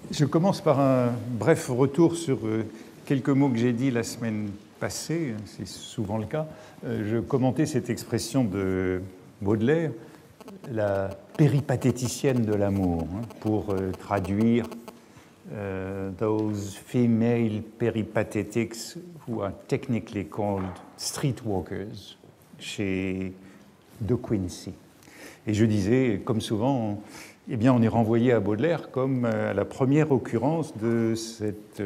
Je commence par un bref retour sur quelques mots que j'ai dit la semaine passée, c'est souvent le cas. Je commentais cette expression de Baudelaire, la péripatéticienne de l'amour, pour traduire those female peripatétics who are technically called streetwalkers chez De Quincey. Et je disais, comme souvent, eh bien, on est renvoyé à Baudelaire comme à la première occurrence de cette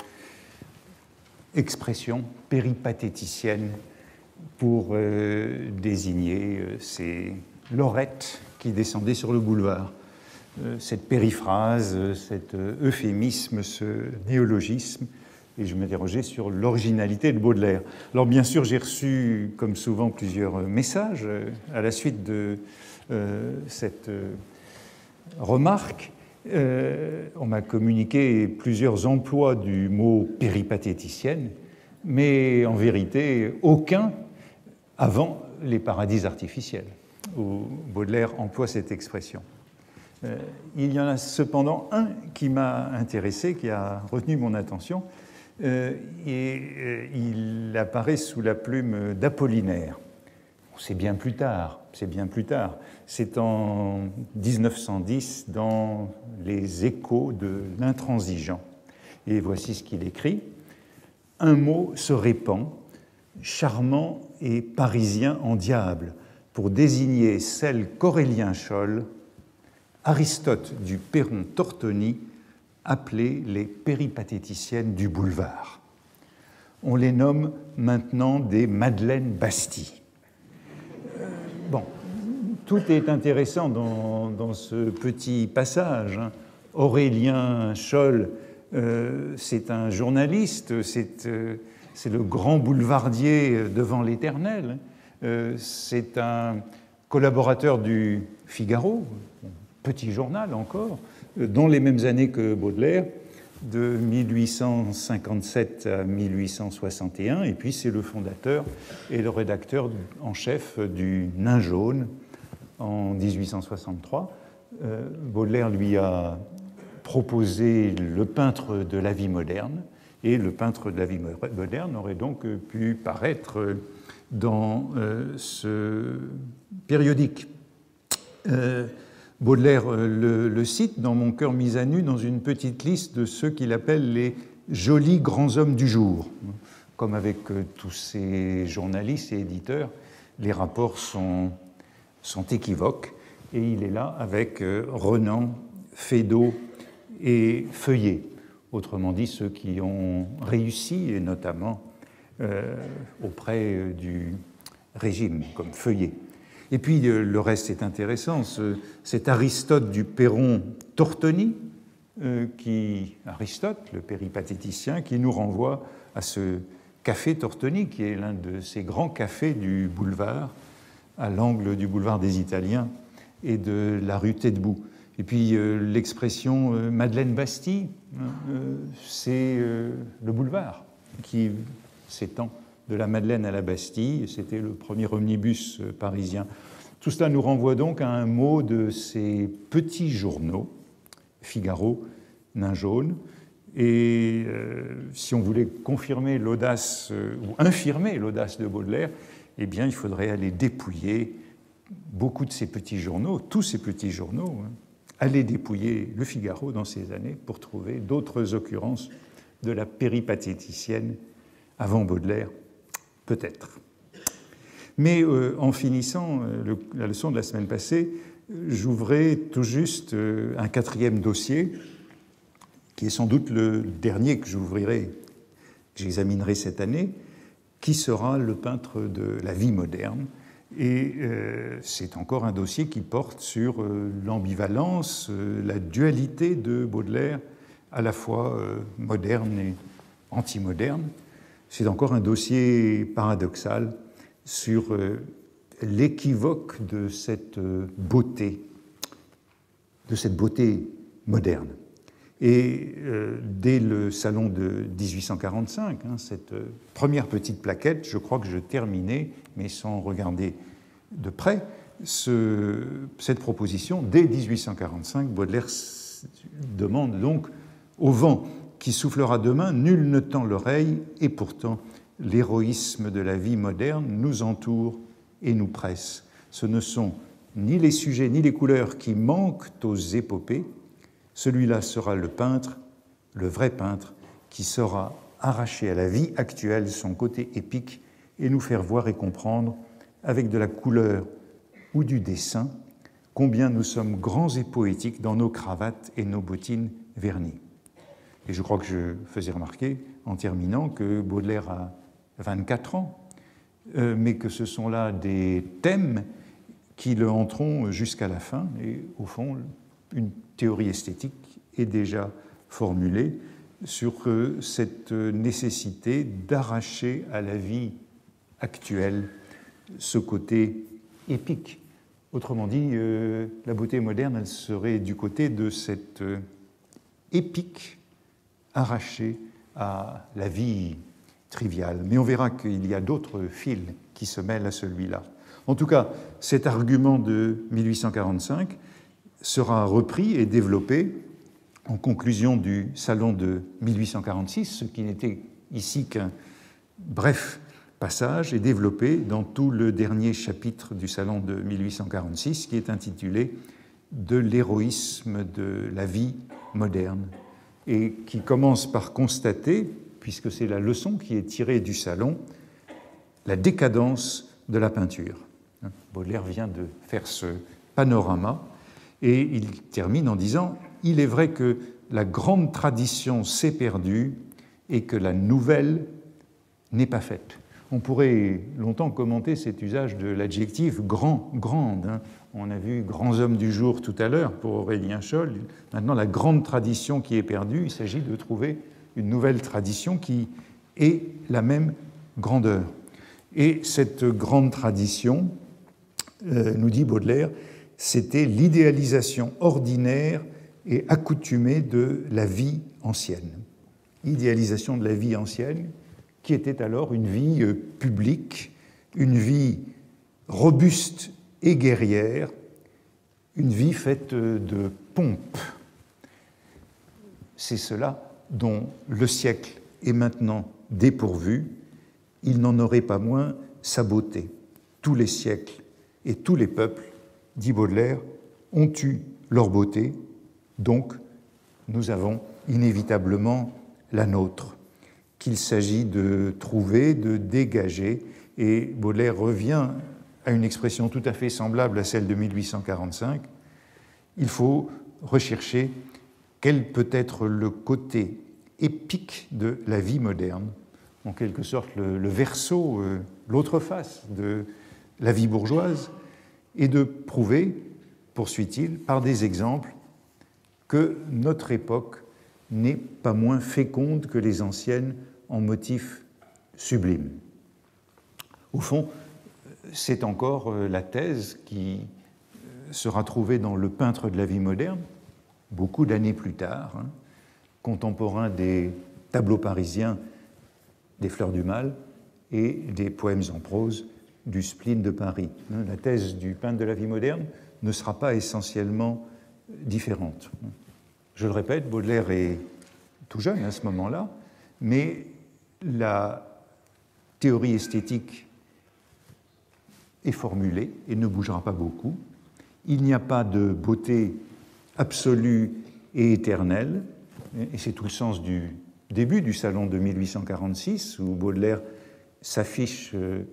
expression péripatéticienne pour désigner ces lorettes qui descendaient sur le boulevard. Cette périphrase, cet euphémisme, ce néologisme, et je m'interrogeais sur l'originalité de Baudelaire. Alors bien sûr, j'ai reçu, comme souvent, plusieurs messages à la suite de cette remarque. On m'a communiqué plusieurs emplois du mot péripatéticienne, mais en vérité, aucun avant les paradis artificiels, où Baudelaire emploie cette expression. Il y en a cependant un qui m'a intéressé, qui a retenu mon attention, et il apparaît sous la plume d'Apollinaire. C'est bien plus tard. C'est en 1910 dans les Échos de l'Intransigeant. Et voici ce qu'il écrit. Un mot se répand, charmant et parisien en diable, pour désigner celle qu'Aurélien Scholl, Aristote du Perron Tortoni, appelait les péripatéticiennes du boulevard. On les nomme maintenant des Madeleine Bastille. Bon, tout est intéressant dans ce petit passage. Aurélien Scholl, c'est un journaliste, c'est le grand boulevardier devant l'Éternel, c'est un collaborateur du Figaro, petit journal encore, dans les mêmes années que Baudelaire, de 1857 à 1861, et puis c'est le fondateur et le rédacteur en chef du Nain jaune en 1863. Baudelaire lui a proposé le peintre de la vie moderne, et le peintre de la vie moderne aurait donc pu paraître dans ce périodique. Baudelaire le cite dans Mon cœur mis à nu dans une petite liste de ceux qu'il appelle les jolis grands hommes du jour. Comme avec tous ces journalistes et éditeurs, les rapports sont équivoques, et il est là avec Renan, Feydeau et Feuillet, autrement dit ceux qui ont réussi, et notamment auprès du régime, comme Feuillet. Et puis le reste est intéressant, cet Aristote du Perron Tortoni, Aristote, le péripatéticien, qui nous renvoie à ce café Tortoni, qui est l'un de ces grands cafés du boulevard, à l'angle du boulevard des Italiens et de la rue Taitbout. Et puis l'expression Madeleine Bastille, c'est le boulevard qui s'étend de la Madeleine à la Bastille, c'était le premier omnibus parisien. Tout cela nous renvoie donc à un mot de ces petits journaux, Figaro, Nain jaune, et si on voulait confirmer l'audace ou infirmer l'audace de Baudelaire, eh bien il faudrait aller dépouiller beaucoup de ces petits journaux, tous ces petits journaux, aller dépouiller le Figaro dans ces années pour trouver d'autres occurrences de la péripatéticienne avant Baudelaire. Peut-être. Mais en finissant la leçon de la semaine passée, j'ouvrais tout juste un quatrième dossier, qui est sans doute le dernier que j'ouvrirai, que j'examinerai cette année, qui sera le peintre de la vie moderne. Et c'est encore un dossier qui porte sur l'ambivalence, la dualité de Baudelaire, à la fois moderne et anti-moderne. C'est encore un dossier paradoxal sur l'équivoque de cette beauté moderne. Et dès le salon de 1845, cette première petite plaquette, je crois que je terminais, mais sans regarder de près, cette proposition. Dès 1845, Baudelaire demande donc Au vent qui soufflera demain, nul ne tend l'oreille, et pourtant l'héroïsme de la vie moderne nous entoure et nous presse. Ce ne sont ni les sujets ni les couleurs qui manquent aux épopées. Celui-là sera le peintre, le vrai peintre, qui saura arracher à la vie actuelle son côté épique et nous faire voir et comprendre, avec de la couleur ou du dessin, combien nous sommes grands et poétiques dans nos cravates et nos bottines vernies. Et je crois que je faisais remarquer, en terminant, que Baudelaire a 24 ans, mais que ce sont là des thèmes qui le hanteront jusqu'à la fin. Et au fond, une théorie esthétique est déjà formulée sur cette nécessité d'arracher à la vie actuelle ce côté épique. Autrement dit, la beauté moderne, elle serait du côté de cette épique arrachée à la vie triviale. Mais on verra qu'il y a d'autres fils qui se mêlent à celui-là. En tout cas, cet argument de 1845 sera repris et développé en conclusion du salon de 1846, ce qui n'était ici qu'un bref passage, est développé dans tout le dernier chapitre du salon de 1846, qui est intitulé « De l'héroïsme de la vie moderne » et qui commence par constater, puisque c'est la leçon qui est tirée du salon, la décadence de la peinture. Baudelaire vient de faire ce panorama et il termine en disant « Il est vrai que la grande tradition s'est perdue et que la nouvelle n'est pas faite. » On pourrait longtemps commenter cet usage de l'adjectif grand, grande. On a vu grands hommes du jour tout à l'heure pour Aurélien Scholl. Maintenant, la grande tradition qui est perdue, il s'agit de trouver une nouvelle tradition qui ait la même grandeur. Et cette grande tradition, nous dit Baudelaire, c'était l'idéalisation ordinaire et accoutumée de la vie ancienne. Idéalisation de la vie ancienne, qui était alors une vie publique, une vie robuste et guerrière, une vie faite de pompe. C'est cela dont le siècle est maintenant dépourvu. Il n'en aurait pas moins sa beauté. Tous les siècles et tous les peuples, dit Baudelaire, ont eu leur beauté, donc nous avons inévitablement la nôtre, qu'il s'agit de trouver, de dégager, et Baudelaire revient à une expression tout à fait semblable à celle de 1845, il faut rechercher quel peut être le côté épique de la vie moderne, en quelque sorte le verso, l'autre face de la vie bourgeoise, et de prouver, poursuit-il, par des exemples, que notre époque n'est pas moins féconde que les anciennes en motifs sublimes. Au fond, c'est encore la thèse qui sera trouvée dans Le peintre de la vie moderne, beaucoup d'années plus tard, contemporain des tableaux parisiens des Fleurs du Mal et des poèmes en prose du spleen de Paris. La thèse du peintre de la vie moderne ne sera pas essentiellement différente. Je le répète, Baudelaire est tout jeune à ce moment-là, mais la théorie esthétique est formulée et ne bougera pas beaucoup. Il n'y a pas de beauté absolue et éternelle, et c'est tout le sens du début du salon de 1846, où Baudelaire s'affiche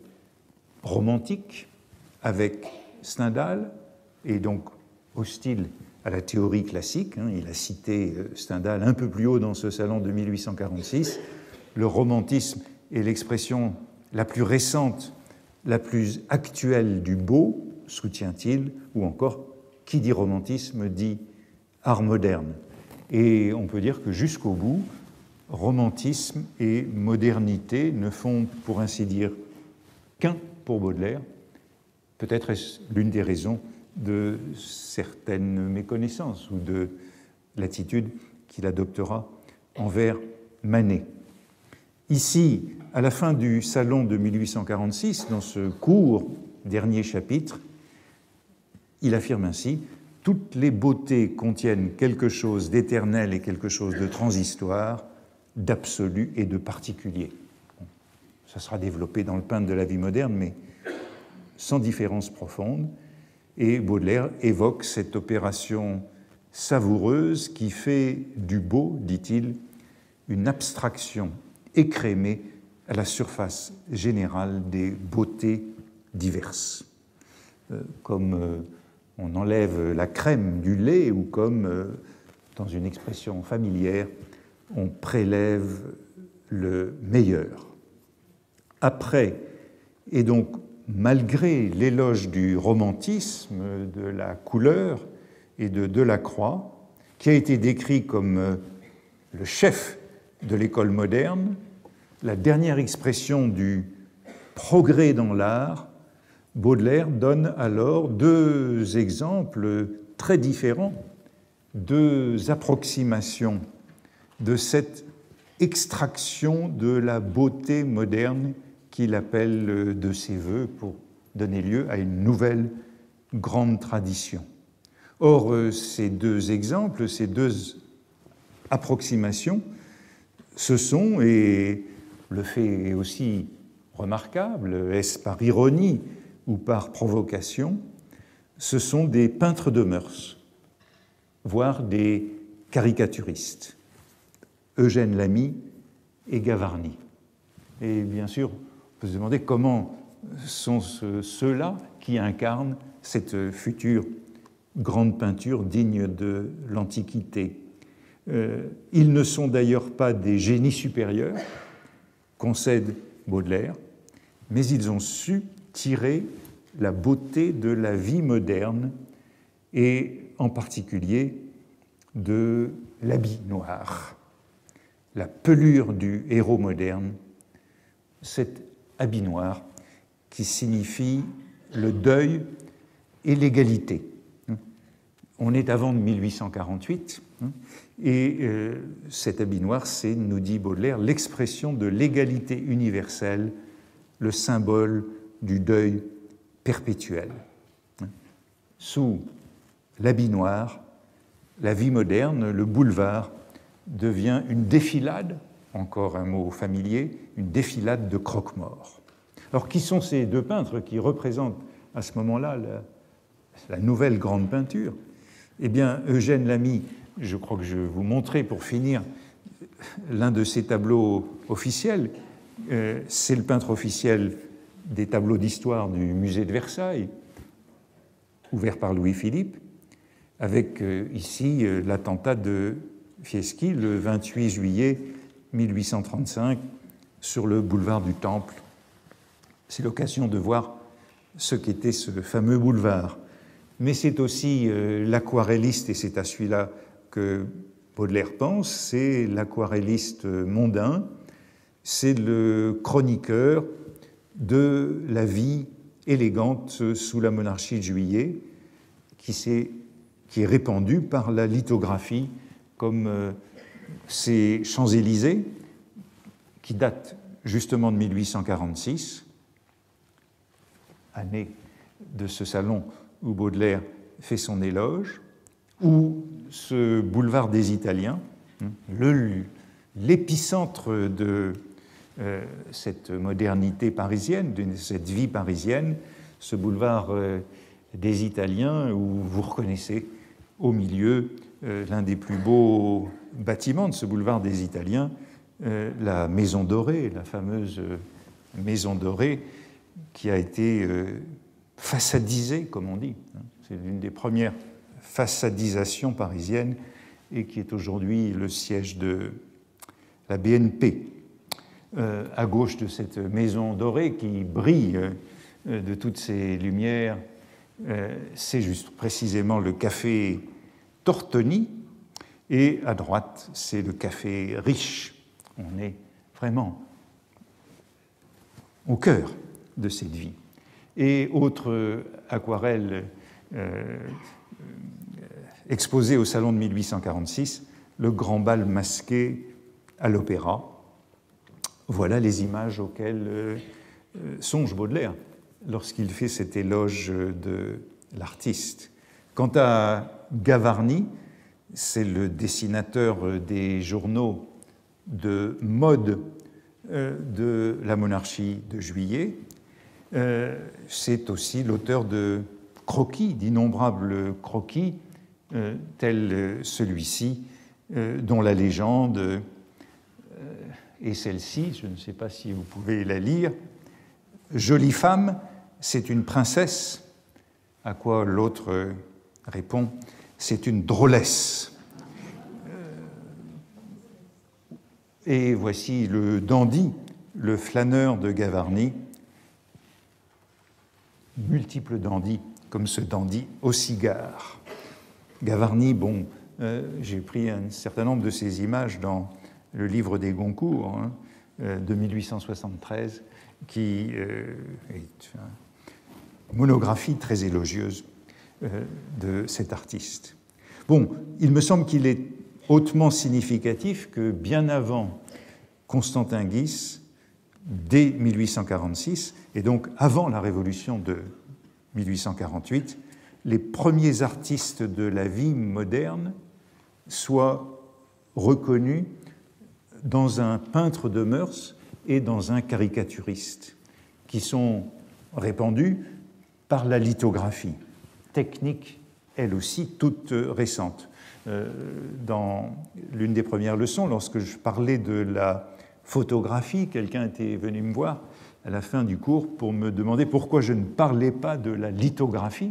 romantique avec Stendhal, et donc hostile à la théorie classique. Il a cité Stendhal un peu plus haut dans ce salon de 1846. Le romantisme est l'expression la plus récente, la plus actuelle du beau, soutient-il, ou encore, qui dit romantisme dit art moderne. Et on peut dire que jusqu'au bout, romantisme et modernité ne font, pour ainsi dire, qu'un pour Baudelaire. Peut-être est-ce l'une des raisons de certaines méconnaissances ou de l'attitude qu'il adoptera envers Manet. Ici, à la fin du salon de 1846, dans ce court dernier chapitre, il affirme ainsi toutes les beautés contiennent quelque chose d'éternel et quelque chose de transitoire, d'absolu et de particulier. Ça sera développé dans le peintre de la vie moderne, mais sans différence profonde. Et Baudelaire évoque cette opération savoureuse qui fait du beau, dit-il, une abstraction écrémée à la surface générale des beautés diverses. Comme on enlève la crème du lait ou comme, dans une expression familière, on prélève le meilleur. Après, et donc malgré l'éloge du romantisme, de la couleur et de Delacroix, qui a été décrit comme le chef de l'école moderne, la dernière expression du progrès dans l'art, Baudelaire donne alors deux exemples très différents, deux approximations de cette extraction de la beauté moderne qu'il appelle de ses voeux pour donner lieu à une nouvelle grande tradition. Or, ces deux exemples, ces deux approximations, ce sont, et le fait est aussi remarquable, est-ce par ironie ou par provocation, ce sont des peintres de mœurs, voire des caricaturistes, Eugène Lamy et Gavarni. Et bien sûr, on peut se demander comment sont ceux-là qui incarnent cette future grande peinture digne de l'Antiquité. Ils ne sont d'ailleurs pas des génies supérieurs, concède Baudelaire, mais ils ont su tirer la beauté de la vie moderne et en particulier de l'habit noir, la pelure du héros moderne, cet habit noir qui signifie le deuil et l'égalité. On est avant 1848 et cet habit noir, c'est, nous dit Baudelaire, l'expression de l'égalité universelle, le symbole du deuil perpétuel. Sous l'habit noir, la vie moderne, le boulevard, devient une défilade, encore un mot familier, une défilade de croque-morts. Alors, qui sont ces deux peintres qui représentent à ce moment-là la nouvelle grande peinture? Eh bien, Eugène Lamy, je crois que je vais vous montrer pour finir l'un de ses tableaux officiels. C'est le peintre officiel des tableaux d'histoire du musée de Versailles, ouvert par Louis-Philippe, avec ici l'attentat de Fieschi le 28 juillet 1835 sur le boulevard du Temple. C'est l'occasion de voir ce qu'était ce fameux boulevard. Mais c'est aussi l'aquarelliste, et c'est à celui-là que Baudelaire pense, c'est l'aquarelliste mondain, c'est le chroniqueur de la vie élégante sous la monarchie de Juillet, qui est répandue par la lithographie, comme ces Champs-Élysées, qui datent justement de 1846, année de ce salon où Baudelaire fait son éloge, ou ce boulevard des Italiens, l'épicentre de cette modernité parisienne, de cette vie parisienne, ce boulevard des Italiens où vous reconnaissez au milieu l'un des plus beaux bâtiments de ce boulevard des Italiens, la Maison Dorée, la fameuse Maison Dorée qui a été façadisée, comme on dit. C'est l'une des premières façadisations parisiennes et qui est aujourd'hui le siège de la BNP. À gauche de cette Maison Dorée qui brille de toutes ses lumières, c'est juste précisément le café Tortoni, et à droite, c'est le café Riche. On est vraiment au cœur de cette vie. Et autre aquarelle exposée au salon de 1846, le grand bal masqué à l'opéra. Voilà les images auxquelles songe Baudelaire lorsqu'il fait cet éloge de l'artiste. Quant à Gavarni, c'est le dessinateur des journaux de mode de la monarchie de Juillet. C'est aussi l'auteur de croquis, d'innombrables croquis, tels celui-ci, dont la légende est celle-ci, je ne sais pas si vous pouvez la lire. Jolie femme, c'est une princesse, à quoi l'autre répond, c'est une drôlesse. Et voici le dandy, le flâneur de Gavarni, multiples dandys, comme ce dandy au cigare. Gavarni, bon, j'ai pris un certain nombre de ces images dans le livre des Goncourt de 1873, qui est une monographie très élogieuse de cet artiste. Bon, il me semble qu'il est hautement significatif que bien avant Constantin Guis, dès 1846, et donc avant la Révolution de 1848, les premiers artistes de la vie moderne soient reconnus dans un peintre de mœurs et dans un caricaturiste, qui sont répandus par la lithographie, technique elle aussi toute récente. Dans l'une des premières leçons, lorsque je parlais de la photographie, quelqu'un était venu me voir à la fin du cours pour me demander pourquoi je ne parlais pas de la lithographie,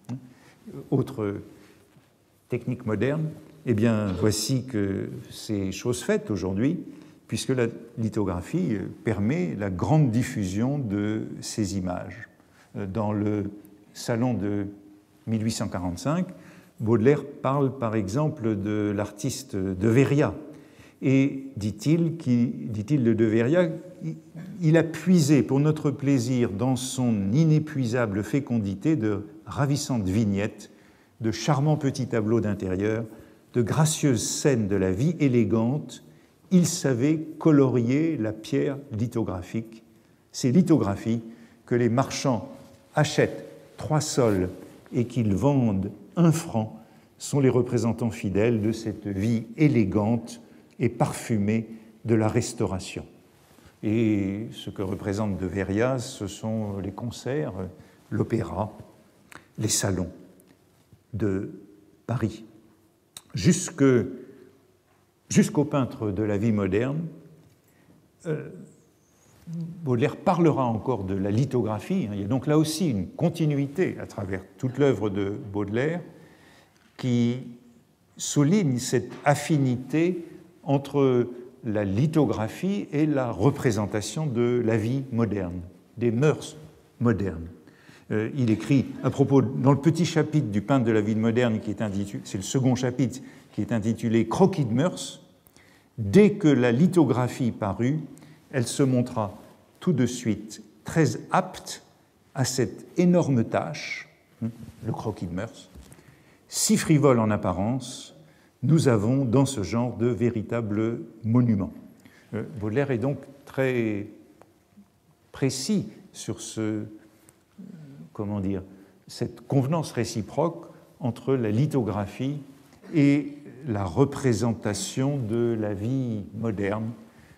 autre technique moderne. Eh bien, voici que c'est chose faite aujourd'hui, puisque la lithographie permet la grande diffusion de ces images. Dans le salon de 1845, Baudelaire parle par exemple de l'artiste de Veria. Et dit-il de Veria, il a puisé pour notre plaisir dans son inépuisable fécondité de ravissantes vignettes, de charmants petits tableaux d'intérieur, de gracieuses scènes de la vie élégante. Il savait colorier la pierre lithographique. Ces lithographies que les marchands achètent 3 sols et qu'ils vendent 1 franc sont les représentants fidèles de cette vie élégante et parfumée de la Restauration. Et ce que représente de Veria, ce sont les concerts, l'opéra, les salons de Paris. Jusqu'au peintre de la vie moderne, Baudelaire parlera encore de la lithographie. Il y a donc là aussi une continuité à travers toute l'œuvre de Baudelaire qui souligne cette affinité entre la lithographie et la représentation de la vie moderne, des mœurs modernes. Il écrit à propos, dans le petit chapitre du peintre de la vie moderne, qui est intitulé, c'est le second chapitre, qui est intitulé Croquis de mœurs, dès que la lithographie parut, elle se montra tout de suite très apte à cette énorme tâche, le croquis de mœurs, si frivole en apparence. Nous avons dans ce genre de véritables monuments. Baudelaire est donc très précis sur cette convenance réciproque entre la lithographie et la représentation de la vie moderne,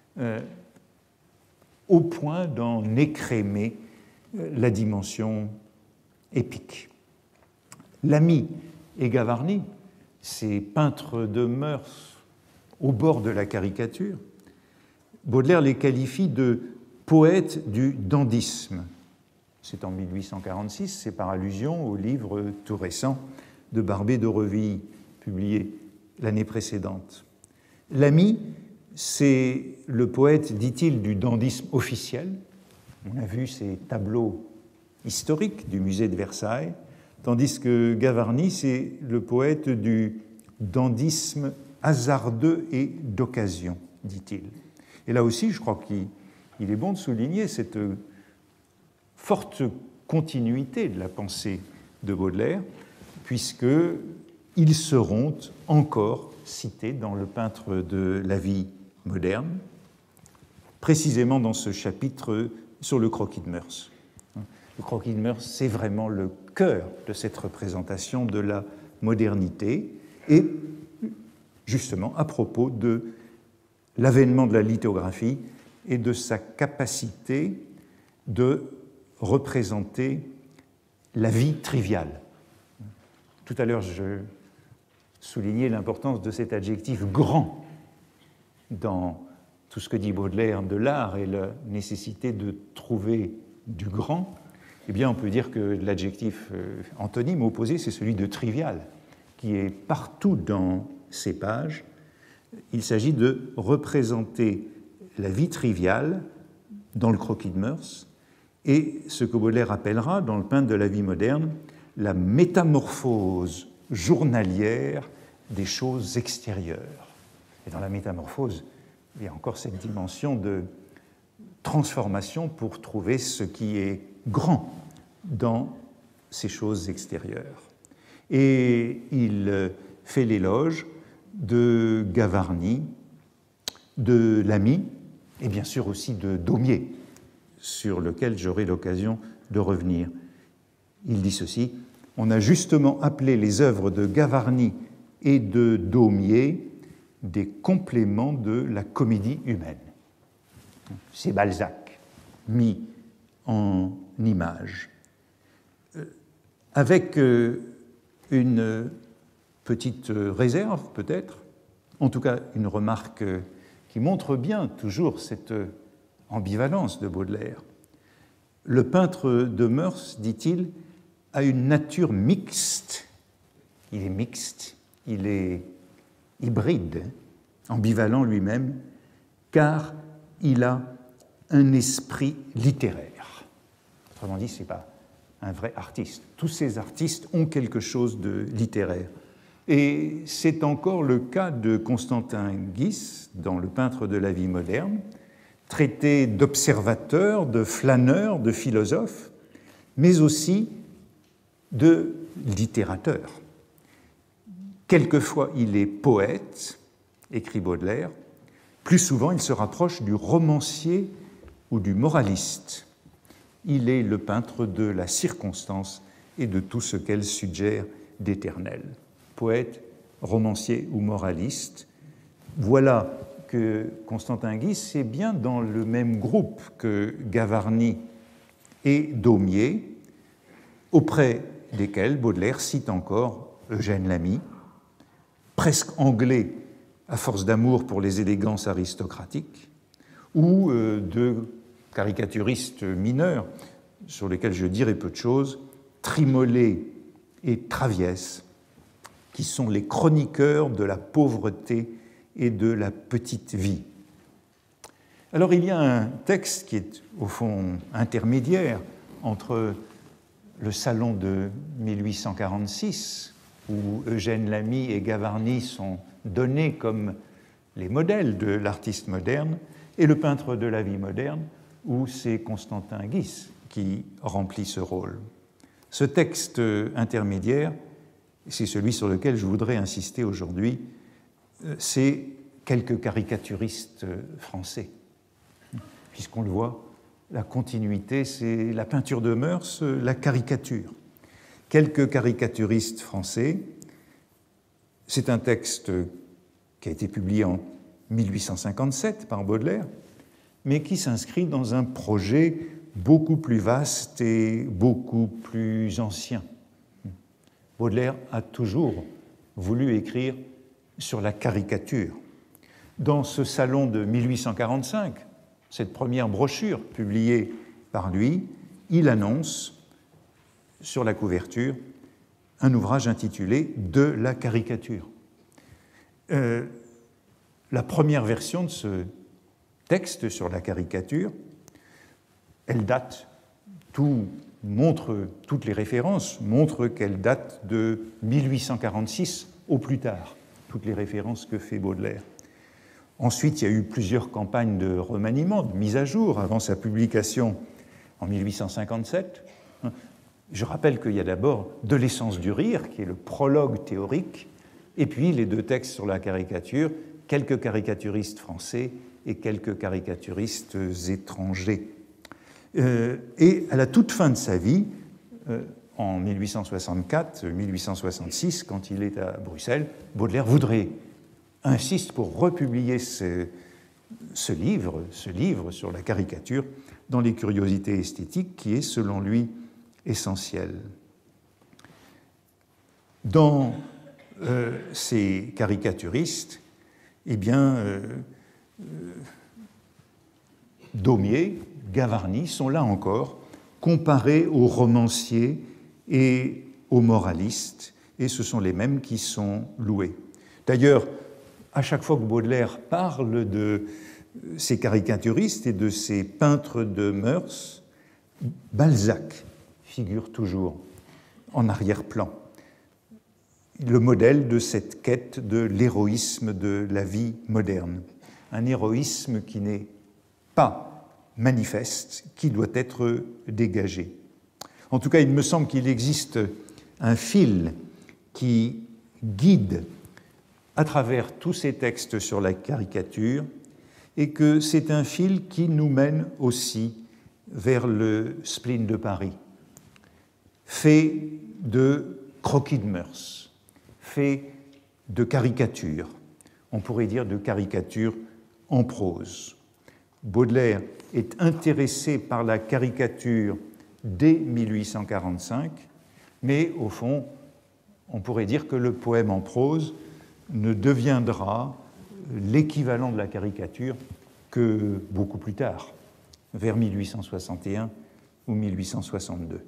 au point d'en écrémer la dimension épique. Lamy et Gavarni, ces peintres de mœurs au bord de la caricature, Baudelaire les qualifie de poètes du dandysme. C'est en 1846, c'est par allusion au livre tout récent de Barbé d'Aurevilly, publié l'année précédente. Lamy, c'est le poète, dit-il, du dandysme officiel. On a vu ces tableaux historiques du musée de Versailles, tandis que Gavarni, c'est le poète du dandysme hasardeux et d'occasion, dit-il. Et là aussi, je crois qu'il est bon de souligner cette forte continuité de la pensée de Baudelaire, puisqu'ils seront encore cités dans le peintre de la vie moderne, précisément dans ce chapitre sur le croquis de mœurs. Le croquis de mœurs, c'est vraiment le cœur de cette représentation de la modernité, et justement à propos de l'avènement de la lithographie et de sa capacité de représenter la vie triviale. Tout à l'heure, je soulignais l'importance de cet adjectif grand dans tout ce que dit Baudelaire de l'art et la nécessité de trouver du grand. Eh bien, on peut dire que l'adjectif antonyme opposé, c'est celui de trivial, qui est partout dans ces pages. Il s'agit de représenter la vie triviale dans le croquis de Meurs et ce que Baudelaire appellera, dans le peintre de la vie moderne, la métamorphose journalière des choses extérieures. Et dans la métamorphose, il y a encore cette dimension de transformation pour trouver ce qui est grand dans ces choses extérieures. Et il fait l'éloge de Gavarni, de Lamy, et bien sûr aussi de Daumier, sur lequel j'aurai l'occasion de revenir. Il dit ceci: on a justement appelé les œuvres de Gavarni et de Daumier des compléments de la comédie humaine. C'est Balzac mis en image. Avec une petite réserve peut-être, en tout cas une remarque qui montre bien toujours cette ambivalence de Baudelaire. Le peintre de Meurs, dit-il, a une nature mixte. Il est mixte, il est hybride, ambivalent lui-même, car il a un esprit littéraire. Autrement dit, ce n'est pas un vrai artiste. Tous ces artistes ont quelque chose de littéraire. Et c'est encore le cas de Constantin Guis, dans Le peintre de la vie moderne, traité d'observateur, de flâneur, de philosophe, mais aussi de littérateur. Quelquefois, il est poète, écrit Baudelaire. Plus souvent, il se rapproche du romancier ou du moraliste. Il est le peintre de la circonstance et de tout ce qu'elle suggère d'éternel. Poète, romancier ou moraliste, voilà que Constantin Guis est bien dans le même groupe que Gavarni et Daumier, auprès desquels Baudelaire cite encore Eugène Lamy, presque anglais à force d'amour pour les élégances aristocratiques, ou de caricaturistes mineurs, sur lesquels je dirai peu de choses, Trimolet et Traviès, qui sont les chroniqueurs de la pauvreté et de la petite vie. Alors il y a un texte qui est au fond intermédiaire entre le salon de 1846, où Eugène Lamy et Gavarni sont donnés comme les modèles de l'artiste moderne, et le peintre de la vie moderne, où c'est Constantin Guis qui remplit ce rôle. Ce texte intermédiaire, c'est celui sur lequel je voudrais insister aujourd'hui, c'est quelques caricaturistes français. Puisqu'on le voit, la continuité, c'est la peinture de Meurs, la caricature. Quelques caricaturistes français. C'est un texte qui a été publié en 1857 par Baudelaire, mais qui s'inscrit dans un projet beaucoup plus vaste et beaucoup plus ancien. Baudelaire a toujours voulu écrire sur la caricature. Dans ce salon de 1845, cette première brochure publiée par lui, il annonce sur la couverture un ouvrage intitulé « De la caricature ». La première version de ce texte sur la caricature, elle date, toutes les références montrent qu'elle date de 1846 au plus tard, toutes les références que fait Baudelaire. Ensuite, il y a eu plusieurs campagnes de remaniement, de mise à jour avant sa publication en 1857. Je rappelle qu'il y a d'abord De l'essence du rire, qui est le prologue théorique, et puis les deux textes sur la caricature, quelques caricaturistes français et quelques caricaturistes étrangers. Et à la toute fin de sa vie, en 1864-1866, quand il est à Bruxelles, Baudelaire insiste pour republier ce livre sur la caricature dans les curiosités esthétiques, qui est, selon lui, essentiel. Dans ces caricaturistes, eh bien, Daumier, Gavarni sont là encore comparés aux romanciers et aux moralistes, et ce sont les mêmes qui sont loués. D'ailleurs, à chaque fois que Baudelaire parle de ces caricaturistes et de ces peintres de mœurs, Balzac figure toujours en arrière-plan, le modèle de cette quête de l'héroïsme de la vie moderne, un héroïsme qui n'est pas manifeste, qui doit être dégagé. En tout cas, il me semble qu'il existe un fil qui guide à travers tous ces textes sur la caricature, et que c'est un fil qui nous mène aussi vers le spleen de Paris, fait de croquis de mœurs, fait de caricatures, on pourrait dire de caricatures en prose. Baudelaire est intéressé par la caricature dès 1845, mais au fond, on pourrait dire que le poème en prose ne deviendra l'équivalent de la caricature que beaucoup plus tard, vers 1861 ou 1862.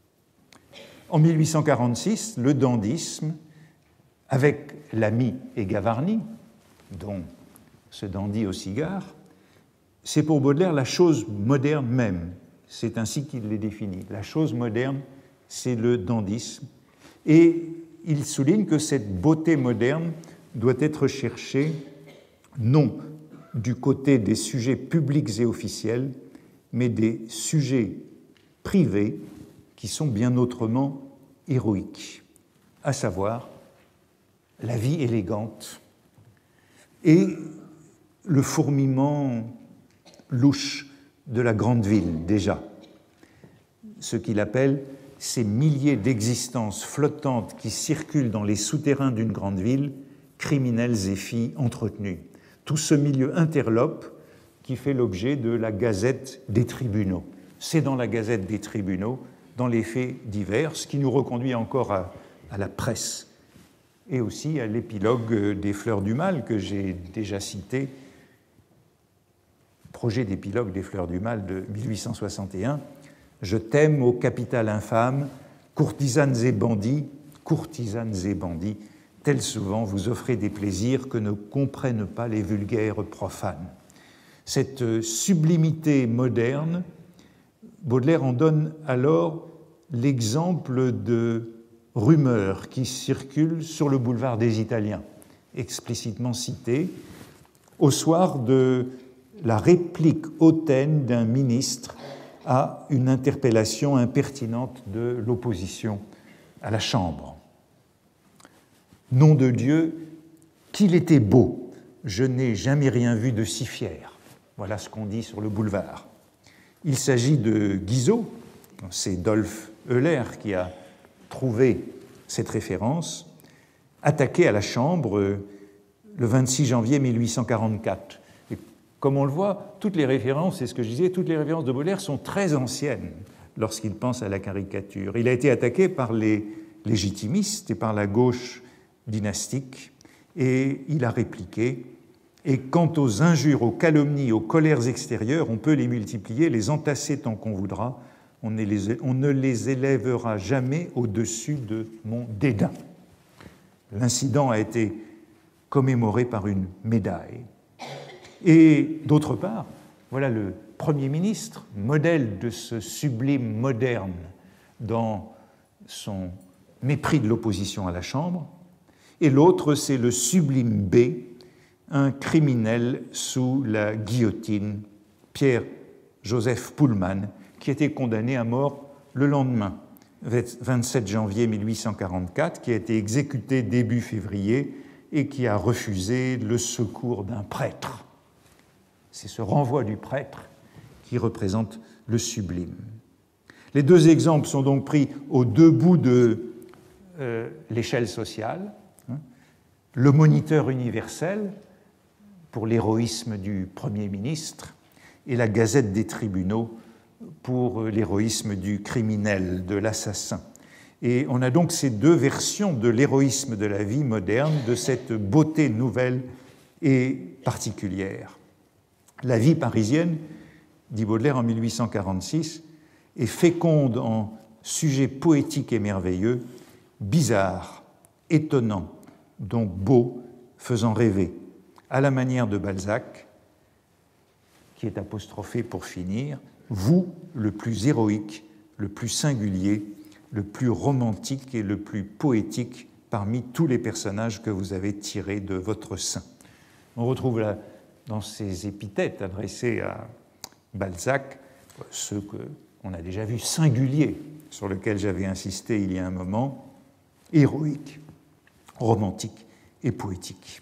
En 1846, le dandysme, avec Lamy et Gavarni, dont ce dandy au cigare, c'est pour Baudelaire la chose moderne même. C'est ainsi qu'il les définit. La chose moderne, c'est le dandysme. Et il souligne que cette beauté moderne doit être cherchée non du côté des sujets publics et officiels, mais des sujets privés qui sont bien autrement héroïques, à savoir la vie élégante et le fourmillement louche de la grande ville, déjà. Ce qu'il appelle ces milliers d'existences flottantes qui circulent dans les souterrains d'une grande ville, criminels et filles entretenus. Tout ce milieu interlope qui fait l'objet de la Gazette des tribunaux. C'est dans la Gazette des tribunaux, dans les faits divers, ce qui nous reconduit encore à la presse et aussi à l'épilogue des Fleurs du Mal que j'ai déjà cité, projet d'épilogue des Fleurs du Mal de 1861. Je t'aime, ô capitale infâme, courtisanes et bandits, tels souvent vous offrez des plaisirs que ne comprennent pas les vulgaires profanes. Cette sublimité moderne, Baudelaire en donne alors l'exemple de rumeurs qui circulent sur le boulevard des Italiens, explicitement citées, au soir de la réplique hautaine d'un ministre à une interpellation impertinente de l'opposition à la Chambre. Nom de Dieu, qu'il était beau, je n'ai jamais rien vu de si fier. Voilà ce qu'on dit sur le boulevard. Il s'agit de Guizot, c'est Dolf Euler qui a trouvé cette référence, attaqué à la Chambre le 26 janvier 1844. Et comme on le voit, toutes les références, c'est ce que je disais, toutes les références de Baudelaire sont très anciennes lorsqu'il pense à la caricature. Il a été attaqué par les légitimistes et par la gauche dynastique, et il a répliqué « Et quant aux injures, aux calomnies, aux colères extérieures, on peut les multiplier, les entasser tant qu'on voudra, on ne les élèvera jamais au-dessus de mon dédain. » L'incident a été commémoré par une médaille. Et d'autre part, voilà le Premier ministre, modèle de ce sublime moderne dans son mépris de l'opposition à la Chambre, et l'autre, c'est le sublime B, un criminel sous la guillotine, Pierre-Joseph Pullman, qui était condamné à mort le lendemain, 27 janvier 1844, qui a été exécuté début février et qui a refusé le secours d'un prêtre. C'est ce renvoi du prêtre qui représente le sublime. Les deux exemples sont donc pris aux deux bouts de l'échelle sociale. Le Moniteur universel pour l'héroïsme du Premier ministre et la Gazette des tribunaux pour l'héroïsme du criminel, de l'assassin. Et on a donc ces deux versions de l'héroïsme de la vie moderne, de cette beauté nouvelle et particulière. La vie parisienne, dit Baudelaire en 1846, est féconde en sujets poétiques et merveilleux, bizarres, étonnants, donc beaux, faisant rêver, à la manière de Balzac, qui est apostrophé pour finir, vous, le plus héroïque, le plus singulier, le plus romantique et le plus poétique parmi tous les personnages que vous avez tirés de votre sein. On retrouve là, dans ces épithètes adressées à Balzac, ceux qu'on a déjà vus, singuliers, sur lesquels j'avais insisté il y a un moment, héroïque, romantique et poétique.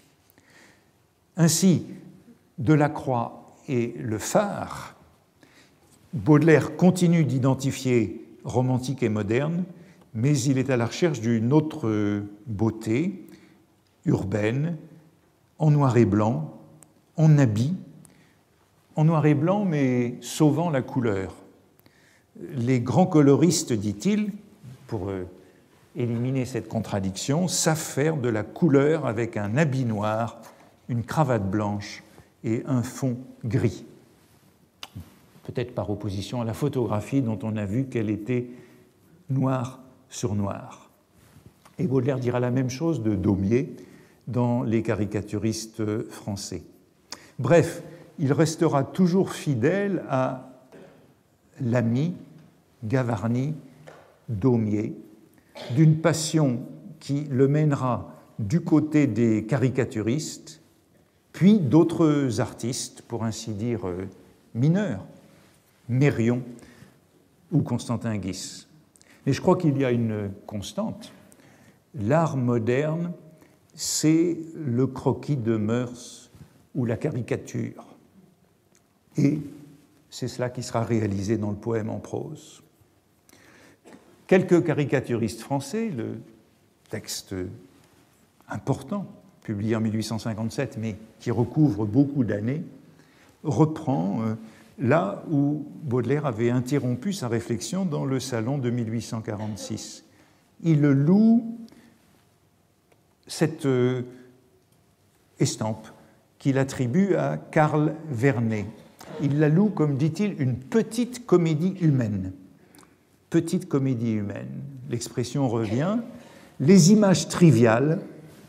Ainsi, Delacroix et Le Phare, Baudelaire continue d'identifier romantique et moderne, mais il est à la recherche d'une autre beauté, urbaine, en noir et blanc, en habit, en noir et blanc, mais sauvant la couleur. Les grands coloristes, dit-il, pour éliminer cette contradiction, savent faire de la couleur avec un habit noir, une cravate blanche et un fond gris. Peut-être par opposition à la photographie dont on a vu qu'elle était noir sur noir. Et Baudelaire dira la même chose de Daumier dans Les caricaturistes français. Bref, il restera toujours fidèle à Lamy, Gavarni, Daumier, d'une passion qui le mènera du côté des caricaturistes, puis d'autres artistes, pour ainsi dire mineurs, Mérion ou Constantin Guis. Mais je crois qu'il y a une constante. L'art moderne, c'est le croquis de mœurs ou la caricature. Et c'est cela qui sera réalisé dans le poème en prose. Quelques caricaturistes français, le texte important, publié en 1857, mais qui recouvre beaucoup d'années, reprend là où Baudelaire avait interrompu sa réflexion dans le salon de 1846. Il loue cette estampe qu'il attribue à Karl Vernet. Il la loue, comme dit-il, une petite comédie humaine. Petite comédie humaine. L'expression revient. Les images triviales,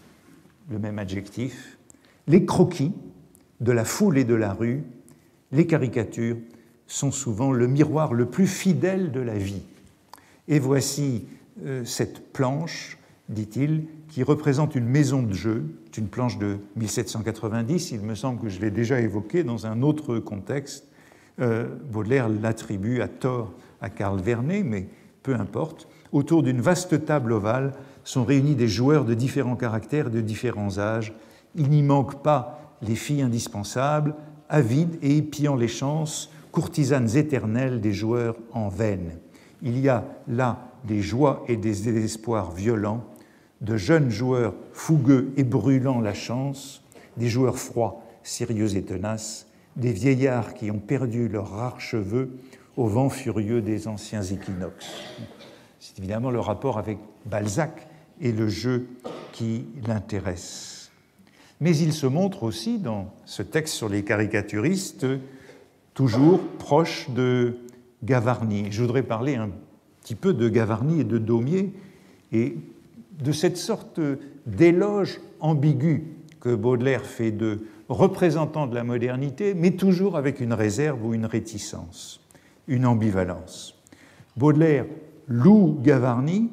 le même adjectif, les croquis de la foule et de la rue, les caricatures sont souvent le miroir le plus fidèle de la vie. Et voici cette planche, dit-il, qui représente une maison de jeu. C'est une planche de 1790, il me semble que je l'ai déjà évoquée dans un autre contexte. Baudelaire l'attribue à tort à Karl Vernet, mais peu importe. Autour d'une vaste table ovale sont réunis des joueurs de différents caractères et de différents âges. Il n'y manque pas les filles indispensables, avides et épiant les chances, courtisanes éternelles des joueurs en veine. Il y a là des joies et des désespoirs violents, de jeunes joueurs fougueux et brûlant la chance, des joueurs froids, sérieux et tenaces, des vieillards qui ont perdu leurs rares cheveux au vent furieux des anciens équinoxes. C'est évidemment le rapport avec Balzac et le jeu qui l'intéresse. Mais il se montre aussi dans ce texte sur les caricaturistes toujours proche de Gavarni. Je voudrais parler un petit peu de Gavarni et de Daumier et de cette sorte d'éloge ambigu que Baudelaire fait de représentants de la modernité, mais toujours avec une réserve ou une réticence, une ambivalence. Baudelaire loue Gavarni,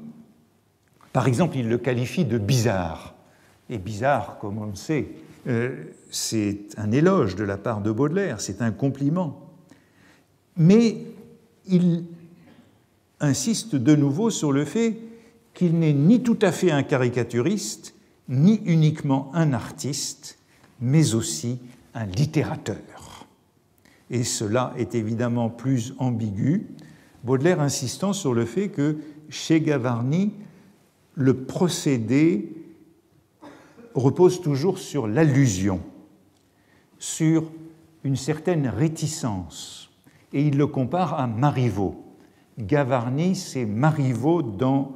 par exemple, il le qualifie de bizarre. Et bizarre, comme on le sait, c'est un éloge de la part de Baudelaire, c'est un compliment. Mais il insiste de nouveau sur le fait qu'il n'est ni tout à fait un caricaturiste, ni uniquement un artiste, mais aussi un littérateur. Et cela est évidemment plus ambigu Baudelaire insistant sur le fait que chez Gavarni, le procédé repose toujours sur l'allusion, sur une certaine réticence. Et il le compare à Marivaux. Gavarni, c'est Marivaux dans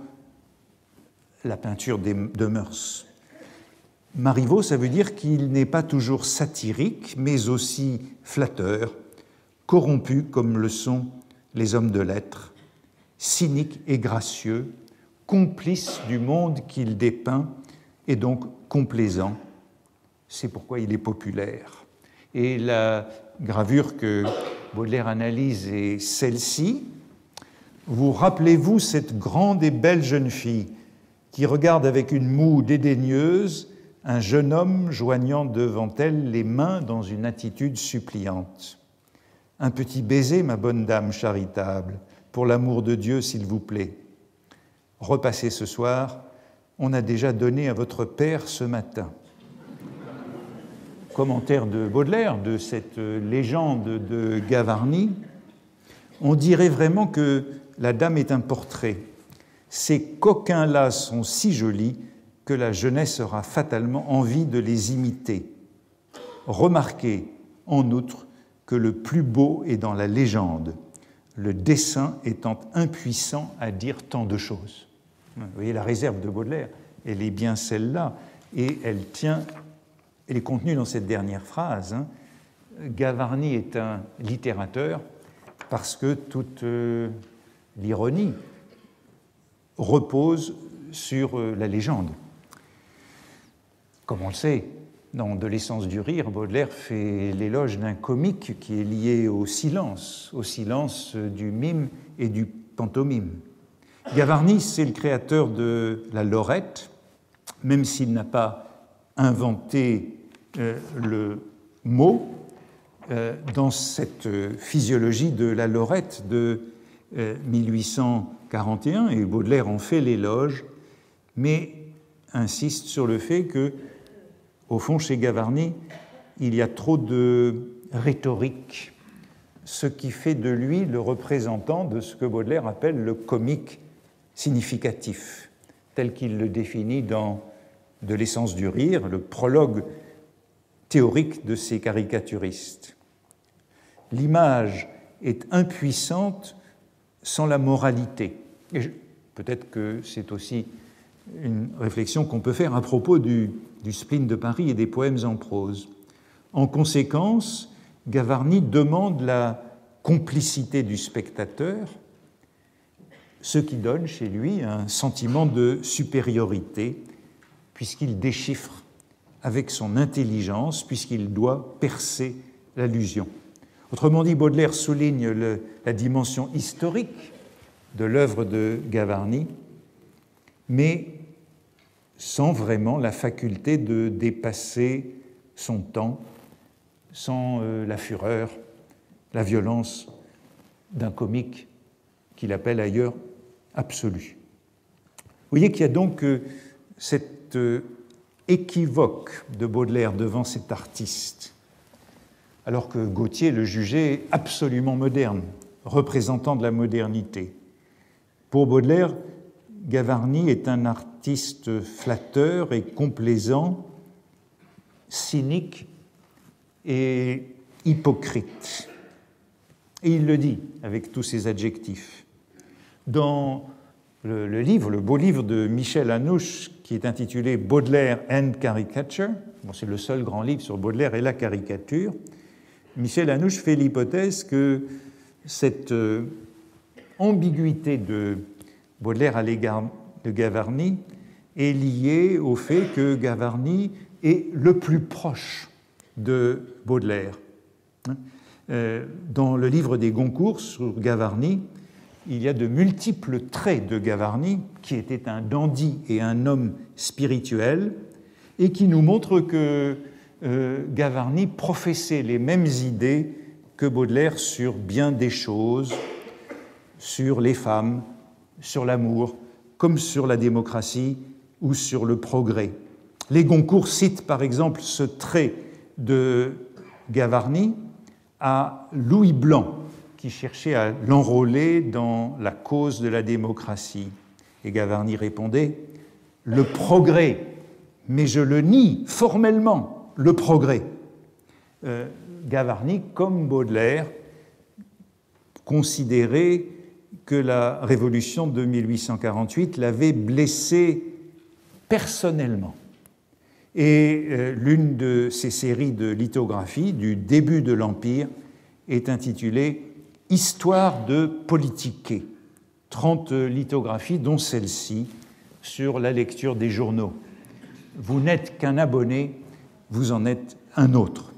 la peinture de mœurs. Marivaux, ça veut dire qu'il n'est pas toujours satirique, mais aussi flatteur, corrompu comme le sont les hommes de lettres, cynique et gracieux, complice du monde qu'il dépeint et donc complaisant. C'est pourquoi il est populaire. Et la gravure que Baudelaire analyse est celle-ci. Vous rappelez-vous cette grande et belle jeune fille qui regarde avec une moue dédaigneuse un jeune homme joignant devant elle les mains dans une attitude suppliante. « Un petit baiser, ma bonne dame charitable, pour l'amour de Dieu, s'il vous plaît. Repassez ce soir, on a déjà donné à votre père ce matin. » Commentaire de Baudelaire de cette légende de Gavarni. On dirait vraiment que la dame est un portrait. Ces coquins-là sont si jolis que la jeunesse aura fatalement envie de les imiter. Remarquez, en outre, que le plus beau est dans la légende, le dessin étant impuissant à dire tant de choses. Vous voyez, la réserve de Baudelaire, elle est bien celle-là, et elle est contenue dans cette dernière phrase. Gavarni est un littérateur parce que toute l'ironie repose sur la légende. Comme on le sait, dans De l'essence du rire, Baudelaire fait l'éloge d'un comique qui est lié au silence du mime et du pantomime. Gavarni, c'est le créateur de la lorette, même s'il n'a pas inventé le mot, dans cette physiologie de la lorette de 1841, et Baudelaire en fait l'éloge, mais insiste sur le fait que, au fond, chez Gavarni, il y a trop de rhétorique, ce qui fait de lui le représentant de ce que Baudelaire appelle le comique significatif, tel qu'il le définit dans De l'essence du rire, le prologue théorique de ces caricaturistes. L'image est impuissante sans la moralité. Et peut-être que c'est aussi une réflexion qu'on peut faire à propos du spleen de Paris et des poèmes en prose. En conséquence, Gavarni demande la complicité du spectateur, ce qui donne chez lui un sentiment de supériorité, puisqu'il déchiffre avec son intelligence, puisqu'il doit percer l'allusion. Autrement dit, Baudelaire souligne la dimension historique de l'œuvre de Gavarni, mais sans vraiment la faculté de dépasser son temps, sans la fureur, la violence d'un comique qu'il appelle ailleurs absolu. Vous voyez qu'il y a donc cet équivoque de Baudelaire devant cet artiste, alors que Gautier le jugeait absolument moderne, représentant de la modernité. Pour Baudelaire, Gavarni est un artiste flatteur et complaisant, cynique et hypocrite. Et il le dit avec tous ses adjectifs. Dans le beau livre de Michel Hanouche, qui est intitulé Baudelaire and Caricature, c'est le seul grand livre sur Baudelaire et la caricature, Michel Hanouche fait l'hypothèse que cette ambiguïté de Baudelaire à l'égard de Gavarni est liée au fait que Gavarni est le plus proche de Baudelaire. Dans le livre des Goncourt sur Gavarni, il y a de multiples traits de Gavarni, qui était un dandy et un homme spirituel, et qui nous montrent que Gavarni professait les mêmes idées que Baudelaire sur bien des choses, sur les femmes, sur l'amour, comme sur la démocratie ou sur le progrès. Les Goncourt citent par exemple ce trait de Gavarni à Louis Blanc, qui cherchait à l'enrôler dans la cause de la démocratie. Et Gavarni répondait « Le progrès, mais je le nie formellement, le progrès ». Gavarni, comme Baudelaire, considérait que la révolution de 1848 l'avait blessé personnellement. Et l'une de ces séries de lithographies du début de l'Empire est intitulée « Histoire de politiquer », 30 lithographies, dont celle-ci, sur la lecture des journaux. Vous n'êtes qu'un abonné, vous en êtes un autre.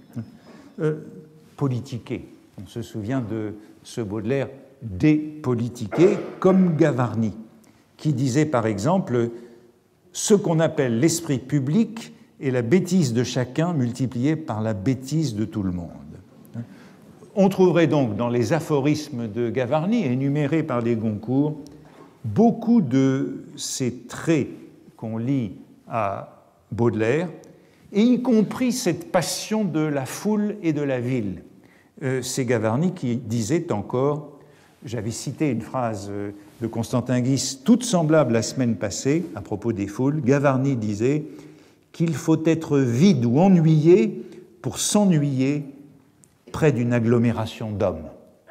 Politiquer, on se souvient de ce Baudelaire dépolitiqué, comme Gavarni, qui disait par exemple « Ce qu'on appelle l'esprit public est la bêtise de chacun multipliée par la bêtise de tout le monde ». On trouverait donc dans les aphorismes de Gavarni, énumérés par les Goncourt, beaucoup de ces traits qu'on lit à Baudelaire, et y compris cette passion de la foule et de la ville. C'est Gavarni qui disait encore, j'avais cité une phrase de Constantin Guis, toute semblable la semaine passée, à propos des foules. Gavarni disait qu'il faut être vide ou ennuyé pour s'ennuyer près d'une agglomération d'hommes.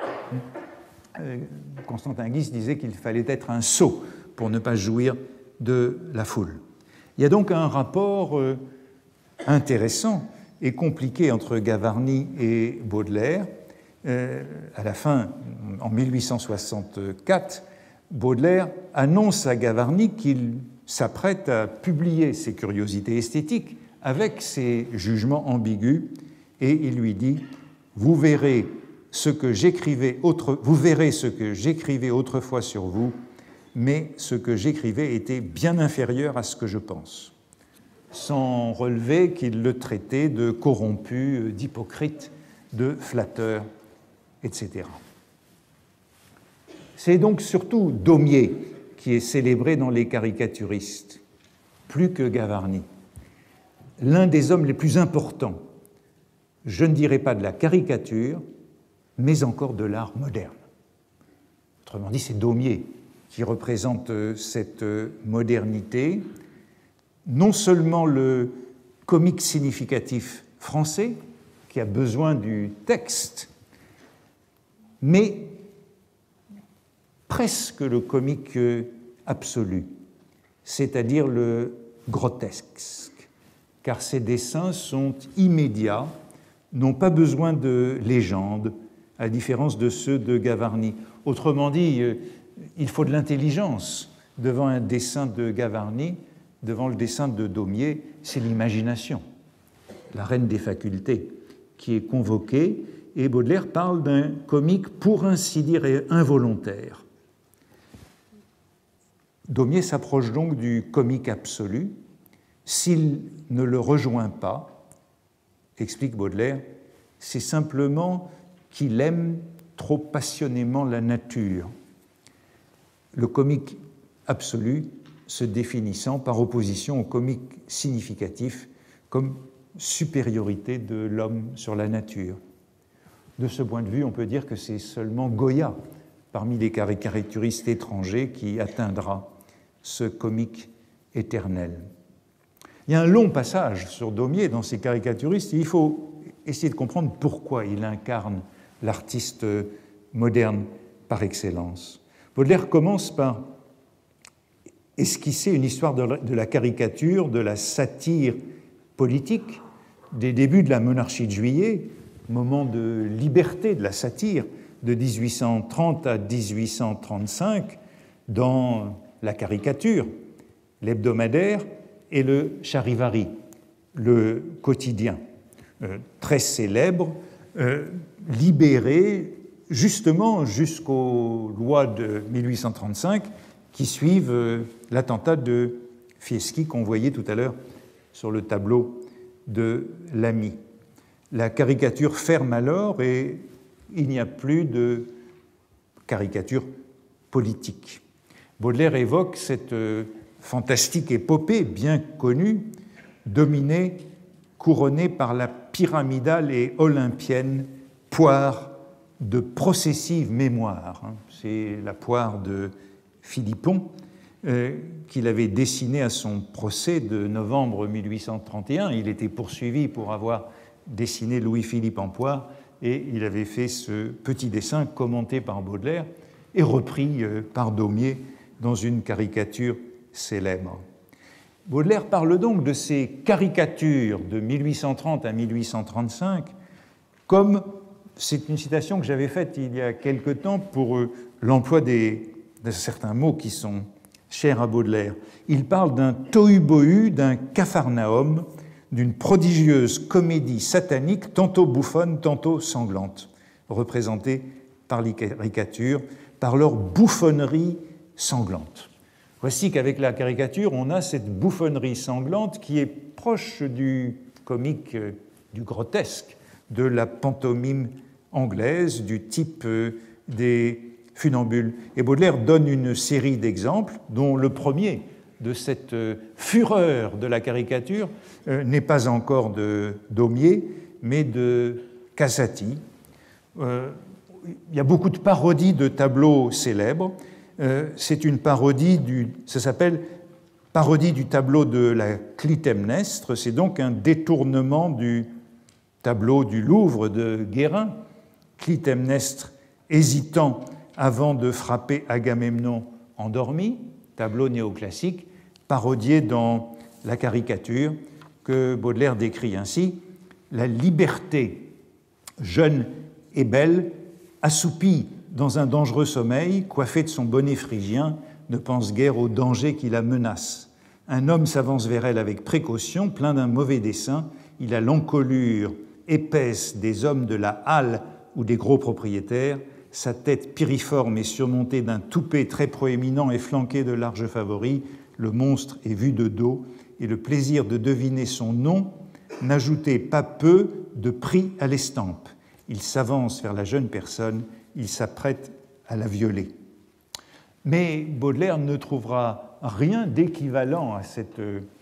Constantin Guis disait qu'il fallait être un sot pour ne pas jouir de la foule. Il y a donc un rapport intéressant et compliqué entre Gavarni et Baudelaire. À la fin, en 1864, Baudelaire annonce à Gavarni qu'il s'apprête à publier ses curiosités esthétiques avec ses jugements ambigus, et il lui dit « Vous verrez ce que j'écrivais autrefois sur vous, mais ce que j'écrivais était bien inférieur à ce que je pense », sans relever qu'il le traitait de corrompu, d'hypocrite, de flatteur, etc. C'est donc surtout Daumier qui est célébré dans les caricaturistes, plus que Gavarni. L'un des hommes les plus importants, je ne dirais pas de la caricature, mais encore de l'art moderne. Autrement dit, c'est Daumier qui représente cette modernité, non seulement le comique significatif français, qui a besoin du texte, mais presque le comique absolu, c'est-à-dire le grotesque, car ces dessins sont immédiats, n'ont pas besoin de légende, à la différence de ceux de Gavarni. Autrement dit, il faut de l'intelligence devant un dessin de Gavarni, devant le dessin de Daumier, c'est l'imagination, la reine des facultés, qui est convoquée, et Baudelaire parle d'un comique pour ainsi dire involontaire. Daumier s'approche donc du comique absolu. S'il ne le rejoint pas, explique Baudelaire, c'est simplement qu'il aime trop passionnément la nature. Le comique absolu se définissant par opposition au comique significatif comme supériorité de l'homme sur la nature. De ce point de vue, on peut dire que c'est seulement Goya, parmi les caricaturistes étrangers, qui atteindra ce comique éternel. Il y a un long passage sur Daumier dans ces caricaturistes, et il faut essayer de comprendre pourquoi il incarne l'artiste moderne par excellence. Baudelaire commence par esquisser une histoire de la caricature, de la satire politique, des débuts de la monarchie de Juillet, moment de liberté de la satire, de 1830 à 1835, dans la caricature, l'hebdomadaire et le Charivari, le quotidien, très célèbre, libéré justement jusqu'aux lois de 1835 qui suivent l'attentat de Fieschi qu'on voyait tout à l'heure sur le tableau de Lamy. La caricature ferme alors et il n'y a plus de caricature politique. Baudelaire évoque cette fantastique épopée bien connue, dominée, couronnée par la pyramidale et olympienne poire de processive mémoire. C'est la poire de Philippon qu'il avait dessinée à son procès de novembre 1831. Il était poursuivi pour avoir dessiné Louis-Philippe en poire et il avait fait ce petit dessin commenté par Baudelaire et repris par Daumier dans une caricature célèbre. Baudelaire parle donc de ces caricatures de 1830 à 1835 comme, c'est une citation que j'avais faite il y a quelque temps pour l'emploi de certains mots qui sont chers à Baudelaire. Il parle d'un tohu-bohu, d'un capharnaüm, d'une prodigieuse comédie satanique, tantôt bouffonne, tantôt sanglante, représentée par les caricatures, par leur bouffonnerie sanglante. Voici qu'avec la caricature, on a cette bouffonnerie sanglante qui est proche du comique, du grotesque, de la pantomime anglaise, du type des funambules. Et Baudelaire donne une série d'exemples, dont le premier de cette fureur de la caricature n'est pas encore de Daumier, mais de Casati. Il y a beaucoup de parodies de tableaux célèbres. C'est une parodie ça s'appelle parodie du tableau de la Clytemnestre. C'est donc un détournement du tableau du Louvre de Guérin, Clytemnestre hésitant avant de frapper Agamemnon endormi, tableau néoclassique, parodié dans la caricature que Baudelaire décrit ainsi: la liberté, jeune et belle, assoupie dans un dangereux sommeil, coiffée de son bonnet phrygien, ne pense guère au danger qui la menace. Un homme s'avance vers elle avec précaution, plein d'un mauvais dessein. Il a l'encolure épaisse des hommes de la halle ou des gros propriétaires. Sa tête piriforme est surmontée d'un toupet très proéminent et flanqué de larges favoris. Le monstre est vu de dos, et le plaisir de deviner son nom n'ajoutait pas peu de prix à l'estampe. Il s'avance vers la jeune personne, il s'apprête à la violer. Mais Baudelaire ne trouvera rien d'équivalent à cette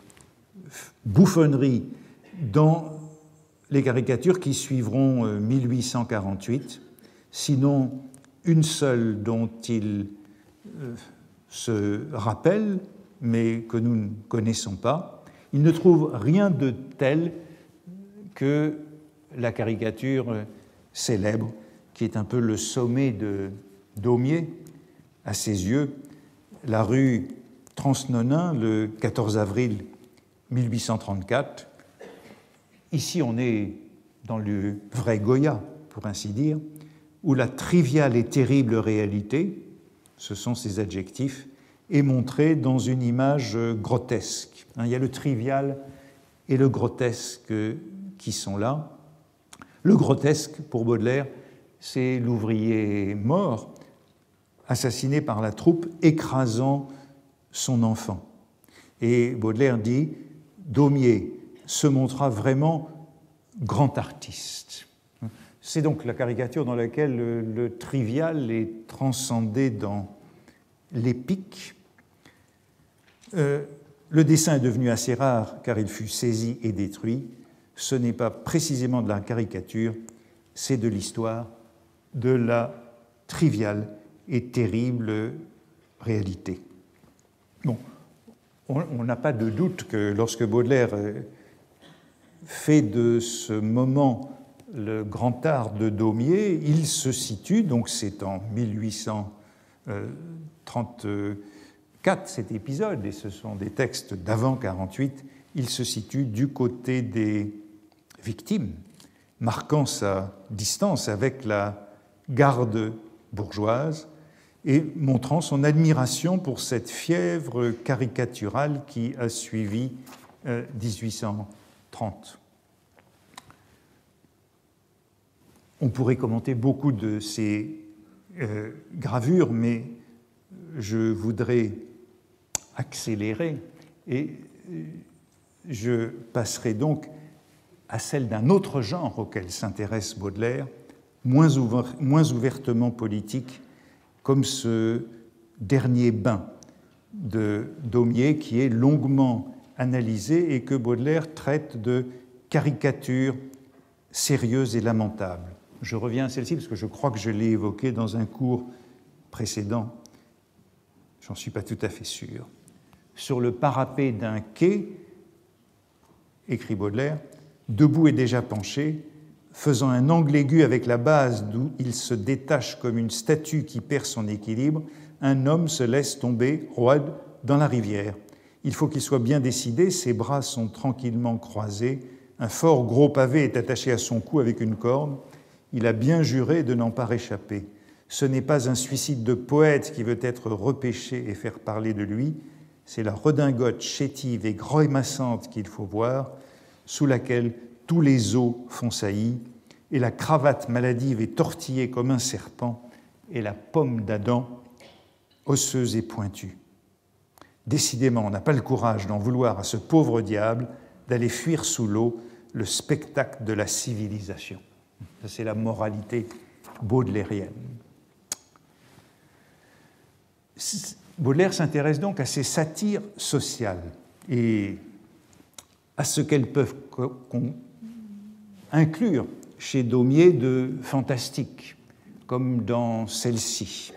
bouffonnerie dans les caricatures qui suivront 1848, sinon une seule dont il se rappelle, mais que nous ne connaissons pas. Il ne trouve rien de tel que la caricature célèbre, qui est un peu le sommet de Daumier, à ses yeux, la rue Transnonain, le 14 avril 1834. Ici, on est dans le vrai Goya, pour ainsi dire, où la triviale et terrible réalité, ce sont ces adjectifs, est montrée dans une image grotesque. Il y a le trivial et le grotesque qui sont là. Le grotesque, pour Baudelaire, c'est l'ouvrier mort, assassiné par la troupe, écrasant son enfant. Et Baudelaire dit « Daumier se montra vraiment grand artiste ». C'est donc la caricature dans laquelle le trivial est transcendé dans l'épique. Le dessin est devenu assez rare car il fut saisi et détruit. Ce n'est pas précisément de la caricature, c'est de l'histoire de la triviale et terrible réalité. Bon, on n'a pas de doute que lorsque Baudelaire fait de ce moment le grand art de Daumier, il se situe, donc c'est en 1834 cet épisode, et ce sont des textes d'avant 48, il se situe du côté des victimes, marquant sa distance avec la garde bourgeoise et montrant son admiration pour cette fièvre caricaturale qui a suivi 1830. On pourrait commenter beaucoup de ces gravures, mais je voudrais accélérer et je passerai donc à celle d'un autre genre auquel s'intéresse Baudelaire, moins ouvertement politique, comme ce dernier bain de Daumier qui est longuement analysé et que Baudelaire traite de caricature sérieuse et lamentable. Je reviens à celle-ci parce que je crois que je l'ai évoquée dans un cours précédent. J'en suis pas tout à fait sûr. Sur le parapet d'un quai, écrit Baudelaire, debout et déjà penché, faisant un angle aigu avec la base d'où il se détache comme une statue qui perd son équilibre, un homme se laisse tomber, roide, dans la rivière. Il faut qu'il soit bien décidé, ses bras sont tranquillement croisés, un fort gros pavé est attaché à son cou avec une corde, il a bien juré de n'en pas réchapper. Ce n'est pas un suicide de poète qui veut être repêché et faire parler de lui, c'est la redingote chétive et grémassante qu'il faut voir, sous laquelle tous les os font saillie, et la cravate maladive et tortillée comme un serpent, et la pomme d'Adam osseuse et pointue. Décidément, on n'a pas le courage d'en vouloir à ce pauvre diable d'aller fuir sous l'eau le spectacle de la civilisation. Ça, c'est la moralité baudelairienne. Baudelaire s'intéresse donc à ces satires sociales et à ce qu'elles peuvent inclure chez Daumier de fantastique, comme dans celle-ci,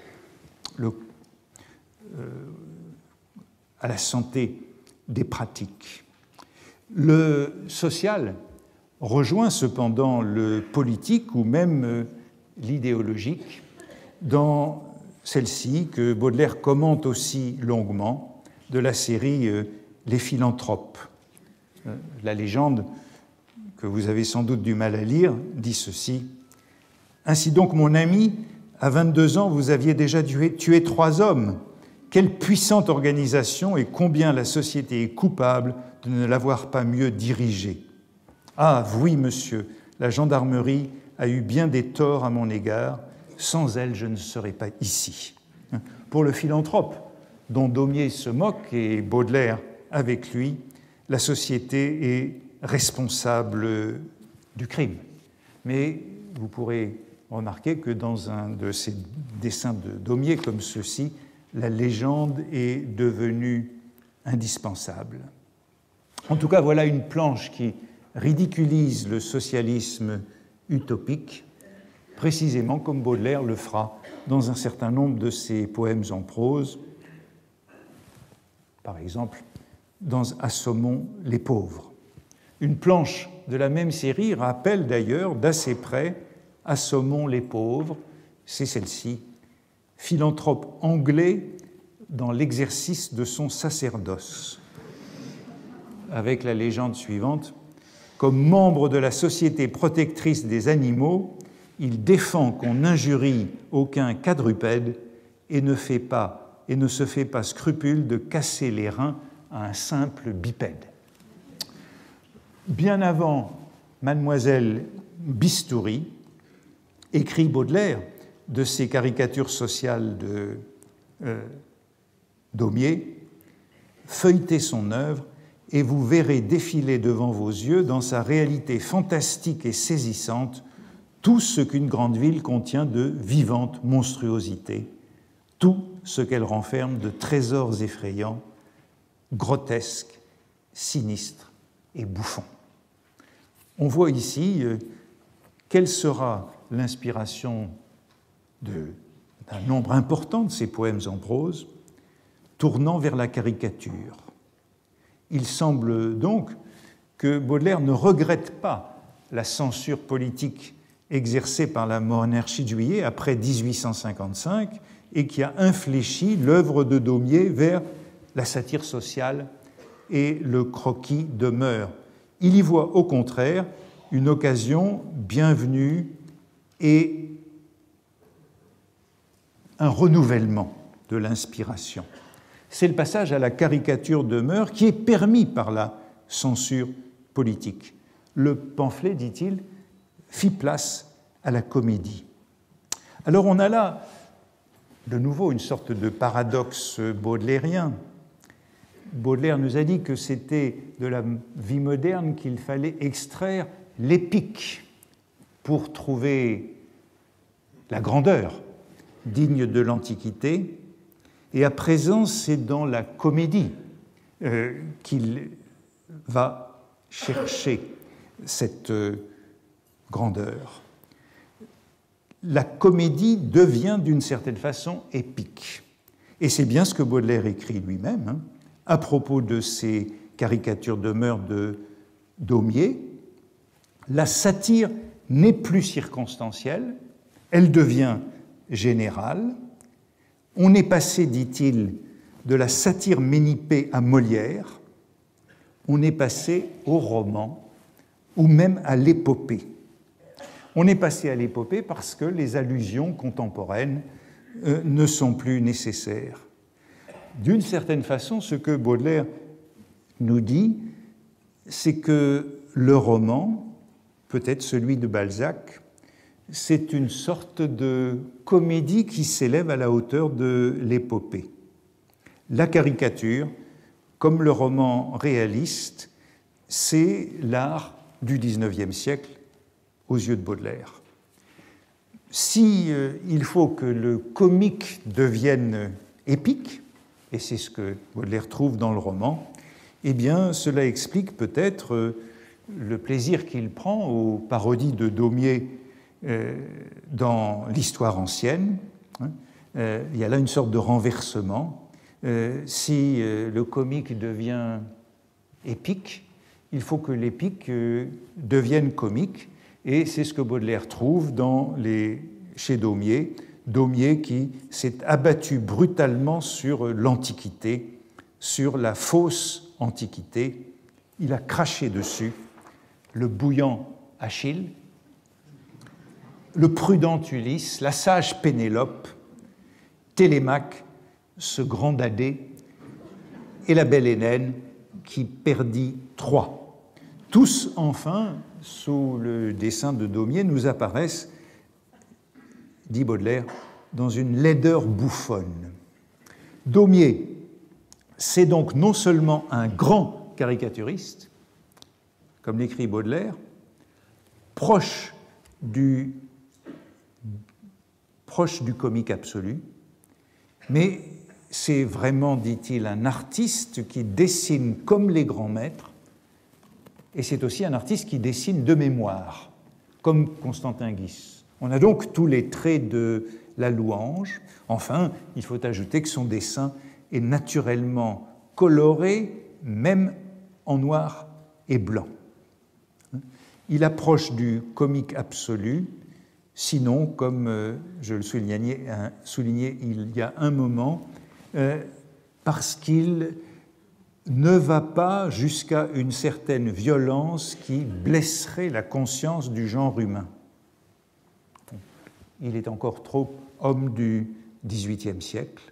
à la santé des pratiques. Le social rejoint cependant le politique ou même l'idéologique dans celle-ci que Baudelaire commente aussi longuement de la série Les Philanthropes. La légende, que vous avez sans doute du mal à lire, dit ceci. « Ainsi donc, mon ami, à 22 ans, vous aviez déjà tué 3 hommes. Quelle puissante organisation et combien la société est coupable de ne l'avoir pas mieux dirigée. Ah oui, monsieur, la gendarmerie a eu bien des torts à mon égard. Sans elle, je ne serais pas ici. » Pour le philanthrope, dont Daumier se moque et Baudelaire avec lui, la société est responsable du crime. Mais vous pourrez remarquer que dans un de ces dessins de Daumier comme ceux-ci, la légende est devenue indispensable. En tout cas, voilà une planche qui ridiculise le socialisme utopique, précisément comme Baudelaire le fera dans un certain nombre de ses poèmes en prose, par exemple dans Assommons les pauvres. Une planche de la même série rappelle d'ailleurs d'assez près Assommons les pauvres, c'est celle-ci, philanthrope anglais dans l'exercice de son sacerdoce, avec la légende suivante. Comme membre de la Société protectrice des animaux, il défend qu'on n'injurie aucun quadrupède et ne se fait pas scrupule de casser les reins à un simple bipède. Bien avant Mademoiselle Bistouri, écrit Baudelaire de ses caricatures sociales de Daumier, feuilletez son œuvre et vous verrez défiler devant vos yeux, dans sa réalité fantastique et saisissante, tout ce qu'une grande ville contient de vivante monstruosité, tout ce qu'elle renferme de trésors effrayants, grotesques, sinistres et bouffons. On voit ici quelle sera l'inspiration d'un nombre important de ces poèmes en prose, tournant vers la caricature. Il semble donc que Baudelaire ne regrette pas la censure politique exercée par la monarchie de Juillet après 1855 et qui a infléchi l'œuvre de Daumier vers la satire sociale et le croquis de mœurs. Il y voit au contraire une occasion bienvenue et un renouvellement de l'inspiration. C'est le passage à la caricature de mœurs qui est permis par la censure politique. Le pamphlet, dit-il, fit place à la comédie. Alors on a là, de nouveau, une sorte de paradoxe baudelairien. Baudelaire nous a dit que c'était de la vie moderne qu'il fallait extraire l'épique pour trouver la grandeur digne de l'Antiquité. Et à présent, c'est dans la comédie qu'il va chercher cette grandeur. la comédie devient d'une certaine façon épique. Et c'est bien ce que Baudelaire écrit lui-même, hein, à propos de ses caricatures de mœurs de Daumier. La satire n'est plus circonstancielle, elle devient générale. On est passé, dit-il, de la satire Ménippée à Molière, on est passé au roman ou même à l'épopée. On est passé à l'épopée parce que les allusions contemporaines ne sont plus nécessaires. D'une certaine façon, ce que Baudelaire nous dit, c'est que le roman, peut-être celui de Balzac, c'est une sorte de comédie qui s'élève à la hauteur de l'épopée. La caricature, comme le roman réaliste, c'est l'art du XIXe siècle aux yeux de Baudelaire. Si il faut que le comique devienne épique, et c'est ce que Baudelaire trouve dans le roman, eh bien cela explique peut-être le plaisir qu'il prend aux parodies de Daumier dans l'histoire ancienne. Il y a là une sorte de renversement. Si le comique devient épique, il faut que l'épique devienne comique, et c'est ce que Baudelaire trouve chez Daumier, Daumier qui s'est abattu brutalement sur l'Antiquité, sur la fausse Antiquité. Il a craché dessus le bouillant Achille, le prudent Ulysse, la sage Pénélope, Télémaque, ce grand Dadée, et la belle Hélène qui perdit Troie. Tous, enfin, sous le dessin de Daumier, nous apparaissent, dit Baudelaire, dans une laideur bouffonne. Daumier, c'est donc non seulement un grand caricaturiste, comme l'écrit Baudelaire, proche du comique absolu, mais c'est vraiment, dit-il, un artiste qui dessine comme les grands maîtres, et c'est aussi un artiste qui dessine de mémoire, comme Constantin Guis. On a donc tous les traits de la louange. Enfin, il faut ajouter que son dessin est naturellement coloré, même en noir et blanc. Il approche du comique absolu, sinon, comme je le soulignais il y a un moment, parce qu'il ne va pas jusqu'à une certaine violence qui blesserait la conscience du genre humain. Il est encore trop homme du XVIIIe siècle,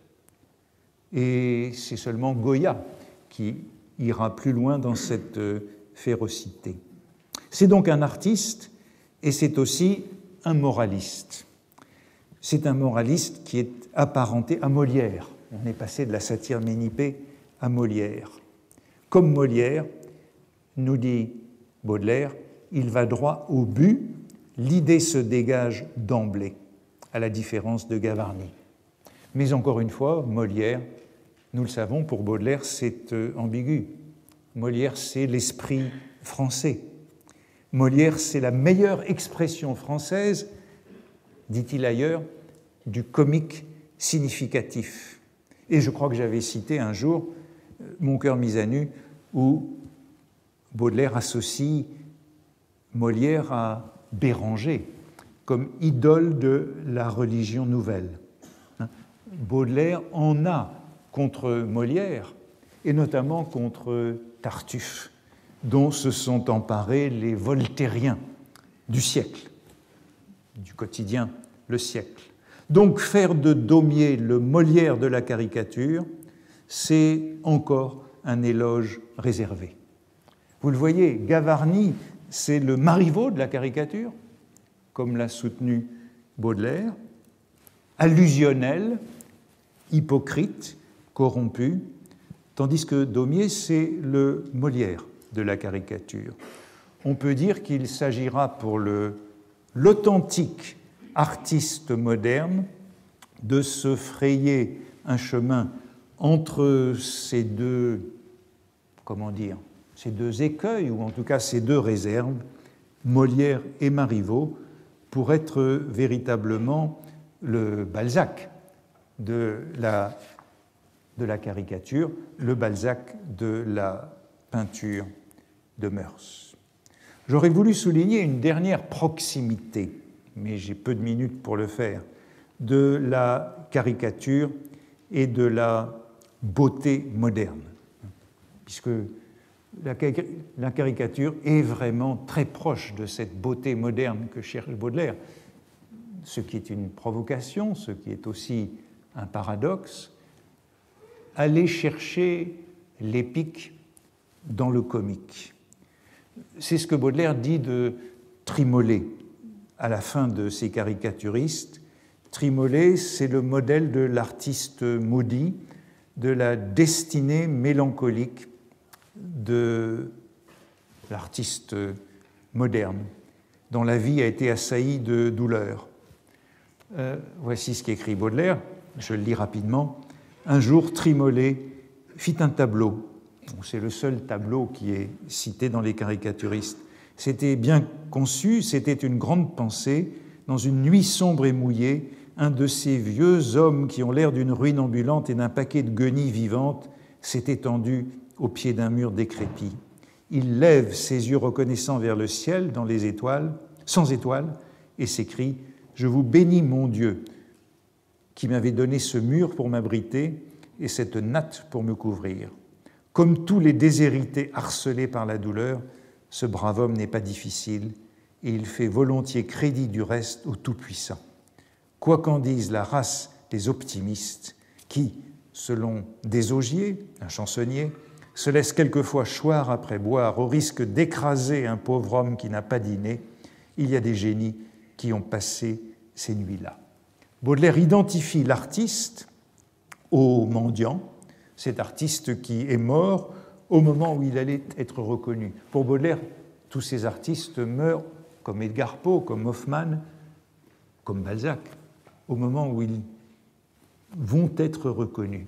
et c'est seulement Goya qui ira plus loin dans cette férocité. C'est donc un artiste, et c'est aussi un moraliste. C'est un moraliste qui est apparenté à Molière. On est passé de la satire Ménippée à Molière. Comme Molière, nous dit Baudelaire, il va droit au but, l'idée se dégage d'emblée, à la différence de Gavarni. Mais encore une fois, Molière, nous le savons, pour Baudelaire, c'est ambigu. Molière, c'est l'esprit français. Molière, c'est la meilleure expression française, dit-il ailleurs, du comique significatif. Et je crois que j'avais cité un jour Mon cœur mis à nu, où Baudelaire associe Molière à Béranger comme idole de la religion nouvelle. Baudelaire en a contre Molière, et notamment contre Tartuffe, dont se sont emparés les voltairiens du siècle, du quotidien Le Siècle. Donc faire de Daumier le Molière de la caricature, c'est encore un éloge réservé. Vous le voyez, Gavarni, c'est le Marivaux de la caricature, comme l'a soutenu Baudelaire, allusionnel, hypocrite, corrompu, tandis que Daumier, c'est le Molière de la caricature. On peut dire qu'il s'agira pour l'authentique artiste moderne de se frayer un chemin entre ces deux, ces deux écueils, ou en tout cas ces deux réserves, Molière et Marivaux, pour être véritablement le Balzac de la caricature, le Balzac de la peinture de mœurs. J'aurais voulu souligner une dernière proximité, mais j'ai peu de minutes pour le faire, de la caricature et de la beauté moderne, puisque la caricature est vraiment très proche de cette beauté moderne que cherche Baudelaire, ce qui est une provocation, ce qui est aussi un paradoxe, aller chercher l'épique dans le comique. C'est ce que Baudelaire dit de Trimolet à la fin de ses caricaturistes. Trimolet, c'est le modèle de l'artiste maudit, de la destinée mélancolique de l'artiste moderne, dont la vie a été assaillie de douleur. Voici ce qu'écrit Baudelaire, je le lis rapidement. Un jour, Trimolet fit un tableau. C'est le seul tableau qui est cité dans les caricaturistes. C'était bien conçu, c'était une grande pensée. Dans une nuit sombre et mouillée, un de ces vieux hommes qui ont l'air d'une ruine ambulante et d'un paquet de guenilles vivantes s'est étendu au pied d'un mur décrépit. Il lève ses yeux reconnaissants vers le ciel, dans les étoiles, sans étoiles, et s'écrie « Je vous bénis, mon Dieu, qui m'avait donné ce mur pour m'abriter et cette natte pour me couvrir. Comme tous les déshérités harcelés par la douleur, ce brave homme n'est pas difficile et il fait volontiers crédit du reste au Tout-Puissant. Quoi qu'en dise la race des optimistes qui, selon Desaugiers, un chansonnier, se laisse quelquefois choir après boire au risque d'écraser un pauvre homme qui n'a pas dîné, il y a des génies qui ont passé ces nuits-là. » Baudelaire identifie l'artiste au mendiant, cet artiste qui est mort au moment où il allait être reconnu. Pour Baudelaire, tous ces artistes meurent, comme Edgar Poe, comme Hoffmann, comme Balzac, au moment où ils vont être reconnus.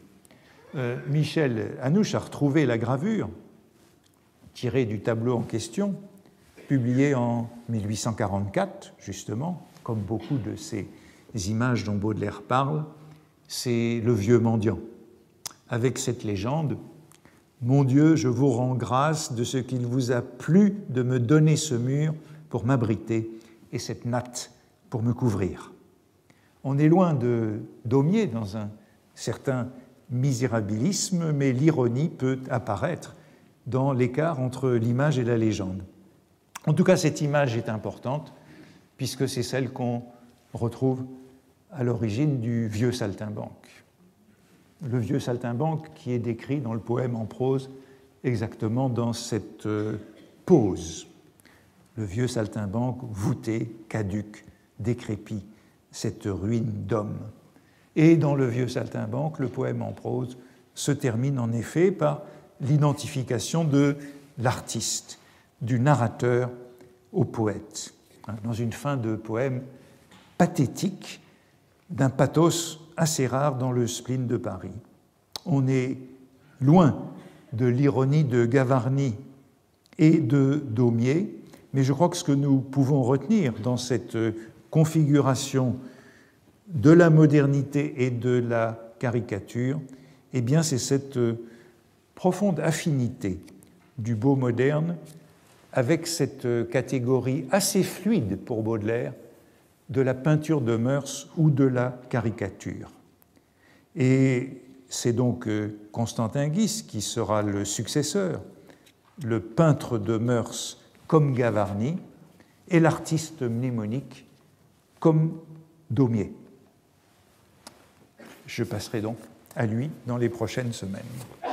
Michel Hanouch a retrouvé la gravure tirée du tableau en question, publiée en 1844, justement, comme beaucoup de ces images dont Baudelaire parle, c'est le vieux mendiant, avec cette légende « Mon Dieu, je vous rends grâce de ce qu'il vous a plu de me donner ce mur pour m'abriter et cette natte pour me couvrir. » On est loin de Daumier dans un certain misérabilisme, mais l'ironie peut apparaître dans l'écart entre l'image et la légende. En tout cas, cette image est importante, puisque c'est celle qu'on retrouve à l'origine du vieux saltimbanque. Le vieux saltimbanque qui est décrit dans le poème en prose exactement dans cette pose. Le vieux saltimbanque voûté, caduc, décrépit, cette ruine d'homme. Et dans le vieux saltimbanque, le poème en prose se termine en effet par l'identification de l'artiste, du narrateur au poète, dans une fin de poème pathétique, d'un pathos assez rare dans le spleen de Paris. On est loin de l'ironie de Gavarni et de Daumier, mais je crois que ce que nous pouvons retenir dans cette configuration de la modernité et de la caricature, eh bien, c'est cette profonde affinité du beau moderne avec cette catégorie assez fluide pour Baudelaire de la peinture de mœurs ou de la caricature. Et c'est donc Constantin Guis qui sera le successeur, le peintre de mœurs comme Gavarni et l'artiste mnémonique comme Daumier. Je passerai donc à lui dans les prochaines semaines.